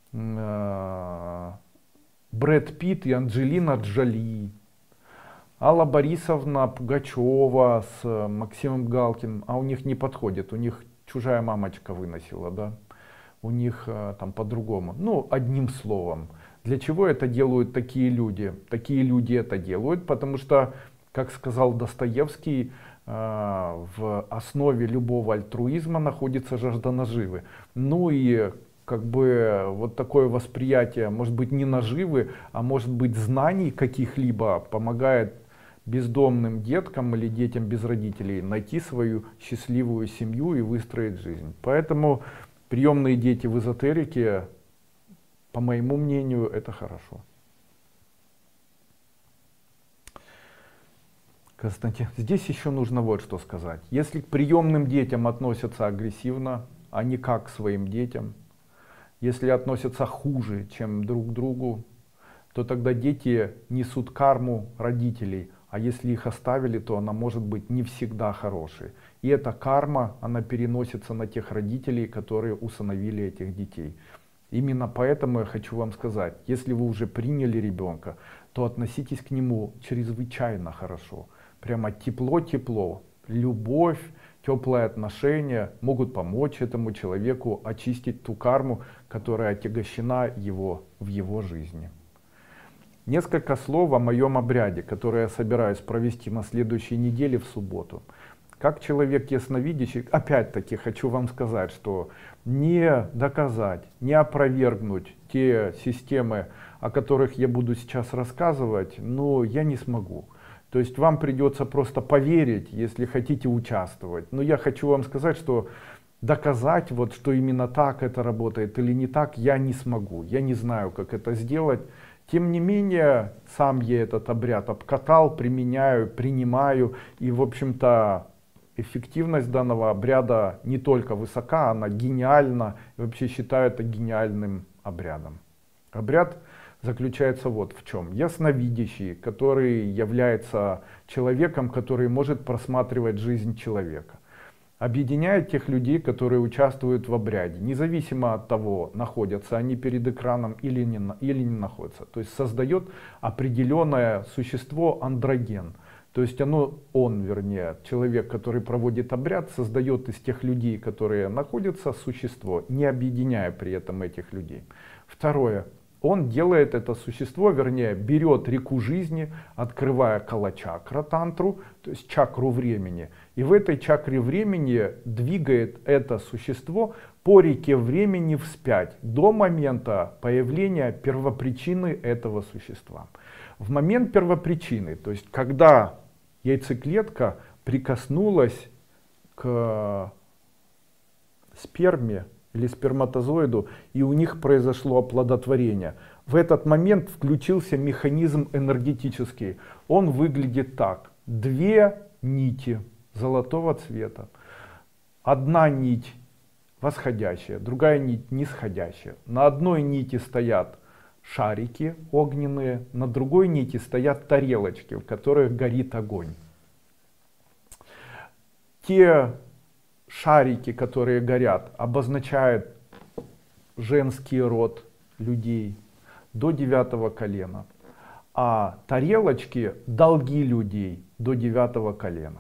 Брэд Питт и Анджелина Джоли, Алла Борисовна Пугачева с Максимом Галкиным, а у них не подходит, у них чужая мамочка выносила, да, у них там по-другому. Ну, одним словом, для чего это делают такие люди? Такие люди это делают, потому что, как сказал Достоевский, в основе любого альтруизма находится жажда наживы. Ну и как бы вот такое восприятие, может быть, не наживы, а может быть знаний каких-либо помогает бездомным деткам или детям без родителей найти свою счастливую семью и выстроить жизнь. Поэтому приемные дети в эзотерике, по моему мнению, это хорошо. Константин, здесь еще нужно вот что сказать. Если к приемным детям относятся агрессивно, а не как к своим детям, если относятся хуже, чем друг к другу, то тогда дети несут карму родителей. А если их оставили, то она может быть не всегда хорошей. И эта карма, она переносится на тех родителей, которые усыновили этих детей. Именно поэтому я хочу вам сказать, если вы уже приняли ребенка, то относитесь к нему чрезвычайно хорошо. Прямо тепло-тепло, любовь, теплые отношения могут помочь этому человеку очистить ту карму, которая отягощена его в его жизни. Несколько слов о моем обряде, который я собираюсь провести на следующей неделе в субботу. Как человек ясновидящий, опять-таки хочу вам сказать, что не доказать, не опровергнуть те системы, о которых я буду сейчас рассказывать, но я не смогу. То есть вам придется просто поверить, если хотите участвовать. Но я хочу вам сказать, что доказать, вот, что именно так это работает или не так, я не смогу. Я не знаю, как это сделать. Тем не менее, сам я этот обряд обкатал, применяю, принимаю. И, в общем-то, эффективность данного обряда не только высока, она гениальна. И вообще считаю это гениальным обрядом. Обряд заключается вот в чем. Ясновидящий, который является человеком, который может просматривать жизнь человека. объединяет тех людей, которые участвуют в обряде, независимо от того, находятся они перед экраном или не, или не находятся. То есть создает определенное существо андроген. То есть оно, он, вернее, человек, который проводит обряд, создает из тех людей, которые находятся, существо, не объединяя при этом этих людей. Второе. Он делает это существо, вернее, берет реку жизни, открывая кала-чакра, тантру, то есть чакру времени. И в этой чакре времени двигает это существо по реке времени вспять, до момента появления первопричины этого существа. В момент первопричины, то есть когда яйцеклетка прикоснулась к сперме или сперматозоиду, и у них произошло оплодотворение. В этот момент включился механизм энергетический. Он выглядит так. Две нити золотого цвета. Одна нить восходящая, другая нить нисходящая. На одной нити стоят шарики огненные, на другой нити стоят тарелочки, в которых горит огонь. Те шарики, которые горят, обозначают женский род людей до девятого колена, а тарелочки — долги людей до девятого колена.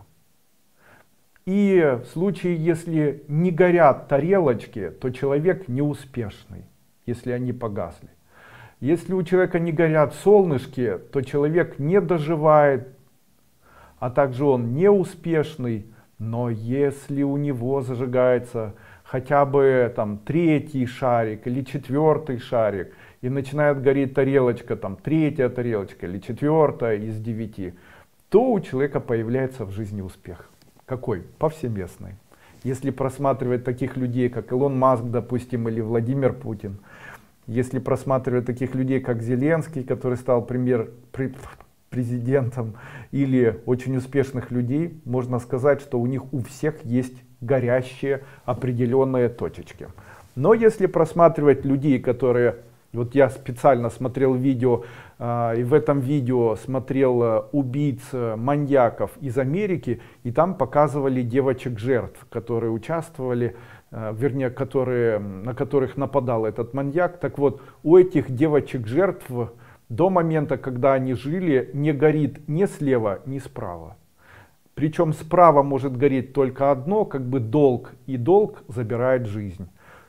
И в случае, если не горят тарелочки, то человек неуспешный, если они погасли. Если у человека не горят солнышки, то человек не доживает, а также он неуспешный. Но если у него зажигается хотя бы там третий шарик или четвертый шарик, и начинает гореть тарелочка, там третья тарелочка или четвертая из девяти, то у человека появляется в жизни успех. Какой? Повсеместный. Если просматривать таких людей, как Илон Маск, допустим, или Владимир Путин, если просматривать таких людей, как Зеленский, который стал премьер, президентом, или очень успешных людей, можно сказать, что у них у всех есть горящие определенные точечки. Но если просматривать людей, которые, вот я специально смотрел видео, э, и в этом видео смотрел э, убийц, э, маньяков из Америки, и там показывали девочек-жертв, которые участвовали, э, вернее, которые, на которых нападал этот маньяк. Так вот, у этих девочек-жертв до момента, когда они жили, не горит ни слева, ни справа. Причем справа может гореть только одно, как бы долг, и долг забирает жизнь.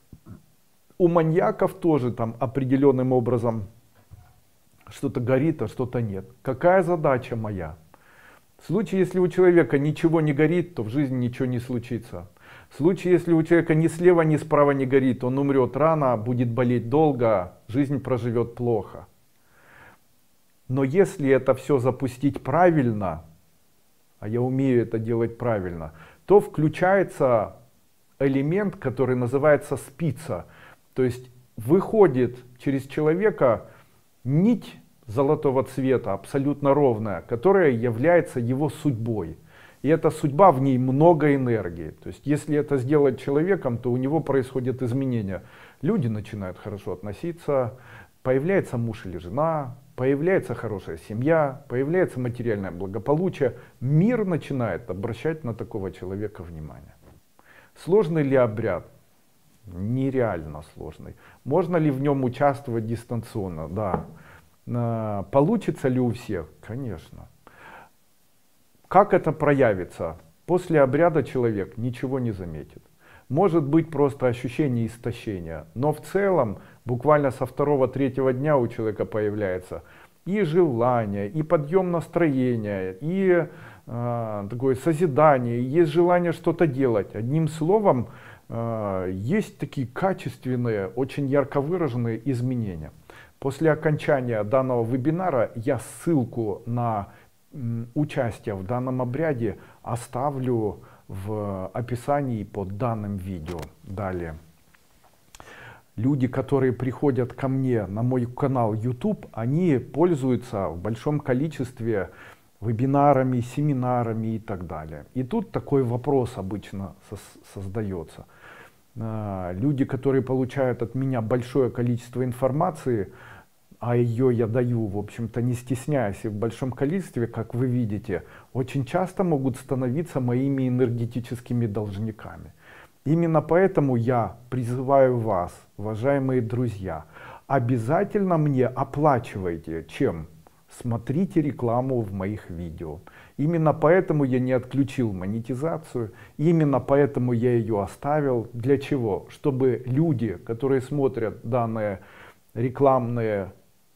У маньяков тоже там определенным образом что-то горит, а что-то нет. Какая задача моя? В случае, если у человека ничего не горит, то в жизни ничего не случится. В случае, если у человека ни слева, ни справа не горит, он умрет рано, будет болеть долго, жизнь проживет плохо. Но если это все запустить правильно, а я умею это делать правильно, то включается элемент, который называется спица. То есть выходит через человека нить золотого цвета, абсолютно ровная, которая является его судьбой. И эта судьба, в ней много энергии. То есть если это сделать человеком, то у него происходят изменения. Люди начинают хорошо относиться, появляется муж или жена, появляется хорошая семья, появляется материальное благополучие. Мир начинает обращать на такого человека внимание. Сложный ли обряд? Нереально сложный. Можно ли в нем участвовать дистанционно? Да. Получится ли у всех? Конечно. Как это проявится? После обряда человек ничего не заметит. Может быть просто ощущение истощения, но в целом буквально со второго-третьего дня у человека появляется и желание, и подъем настроения, и э, такое созидание, есть желание что-то делать. Одним словом, э, есть такие качественные, очень ярко выраженные изменения. После окончания данного вебинара я ссылку на м, участие в данном обряде оставлю в описании под данным видео. Далее. Люди, которые приходят ко мне на мой канал YouTube, они пользуются в большом количестве вебинарами, семинарами и так далее. И тут такой вопрос обычно создается. Люди, которые получают от меня большое количество информации, а ее я даю, в общем-то, не стесняясь и в большом количестве, как вы видите, очень часто могут становиться моими энергетическими должниками. Именно поэтому я призываю вас, уважаемые друзья, обязательно мне оплачивайте. Чем? Смотрите рекламу в моих видео. Именно поэтому я не отключил монетизацию, именно поэтому я ее оставил. Для чего? Чтобы люди, которые смотрят данные рекламные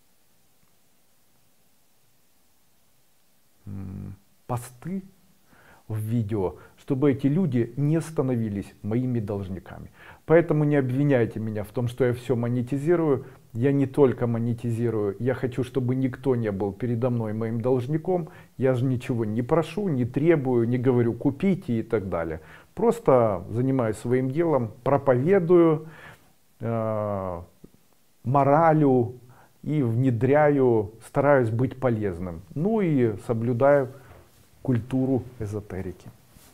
посты в видео, чтобы эти люди не становились моими должниками. Поэтому не обвиняйте меня в том, что я все монетизирую. Я не только монетизирую, я хочу, чтобы никто не был передо мной моим должником. Я же ничего не прошу, не требую, не говорю купите и так далее. Просто занимаюсь своим делом, проповедую э, моралью и внедряю, стараюсь быть полезным. Ну и соблюдаю культуру эзотерики.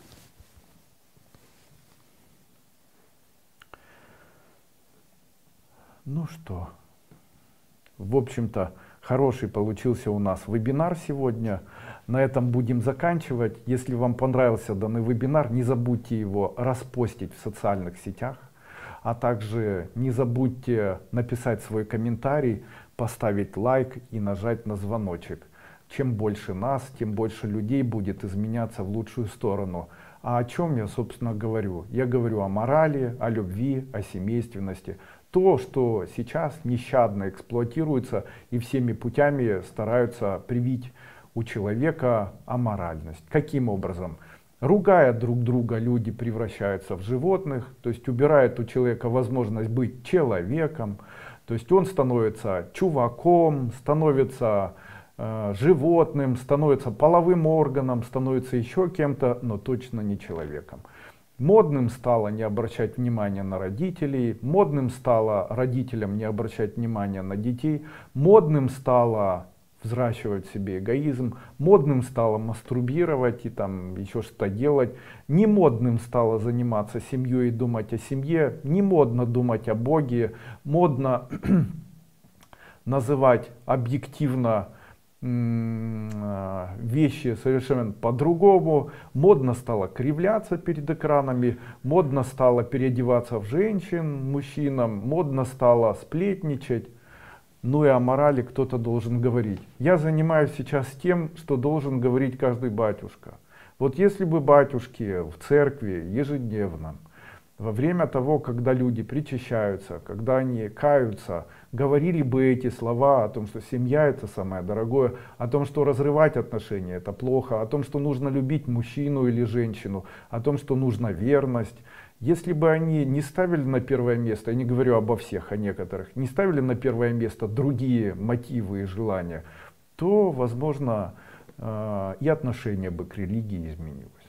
Ну что, в общем-то, хороший получился у нас вебинар сегодня. На этом будем заканчивать. Если вам понравился данный вебинар, не забудьте его распостить в социальных сетях, а также не забудьте написать свой комментарий, поставить лайк и нажать на звоночек. Чем больше нас, тем больше людей будет изменяться в лучшую сторону. А о чем я, собственно, говорю? Я говорю о морали, о любви, о семейственности. То, что сейчас нещадно эксплуатируется и всеми путями стараются привить у человека аморальность. Каким образом? Ругая друг друга, люди превращаются в животных, то есть убирает у человека возможность быть человеком, то есть он становится чуваком, становится э, животным, становится половым органом, становится еще кем-то, но точно не человеком. Модным стало не обращать внимания на родителей, модным стало родителям не обращать внимания на детей, модным стало взращивать в себе эгоизм, модным стало мастурбировать и там еще что-то делать, не модным стало заниматься семьей и думать о семье, не модно думать о Боге, модно называть объективно вещи совершенно по-другому, модно стало кривляться перед экранами, модно стало переодеваться в женщин, мужчинам, модно стало сплетничать. Ну и о морали кто-то должен говорить. Я занимаюсь сейчас тем, что должен говорить каждый батюшка. Вот если бы батюшки в церкви ежедневно, во время того, когда люди причащаются, когда они каются, говорили бы эти слова о том, что семья это самое дорогое, о том, что разрывать отношения это плохо, о том, что нужно любить мужчину или женщину, о том, что нужна верность. Если бы они не ставили на первое место, я не говорю обо всех, о некоторых, не ставили на первое место другие мотивы и желания, то, возможно, и отношение бы к религии изменилось.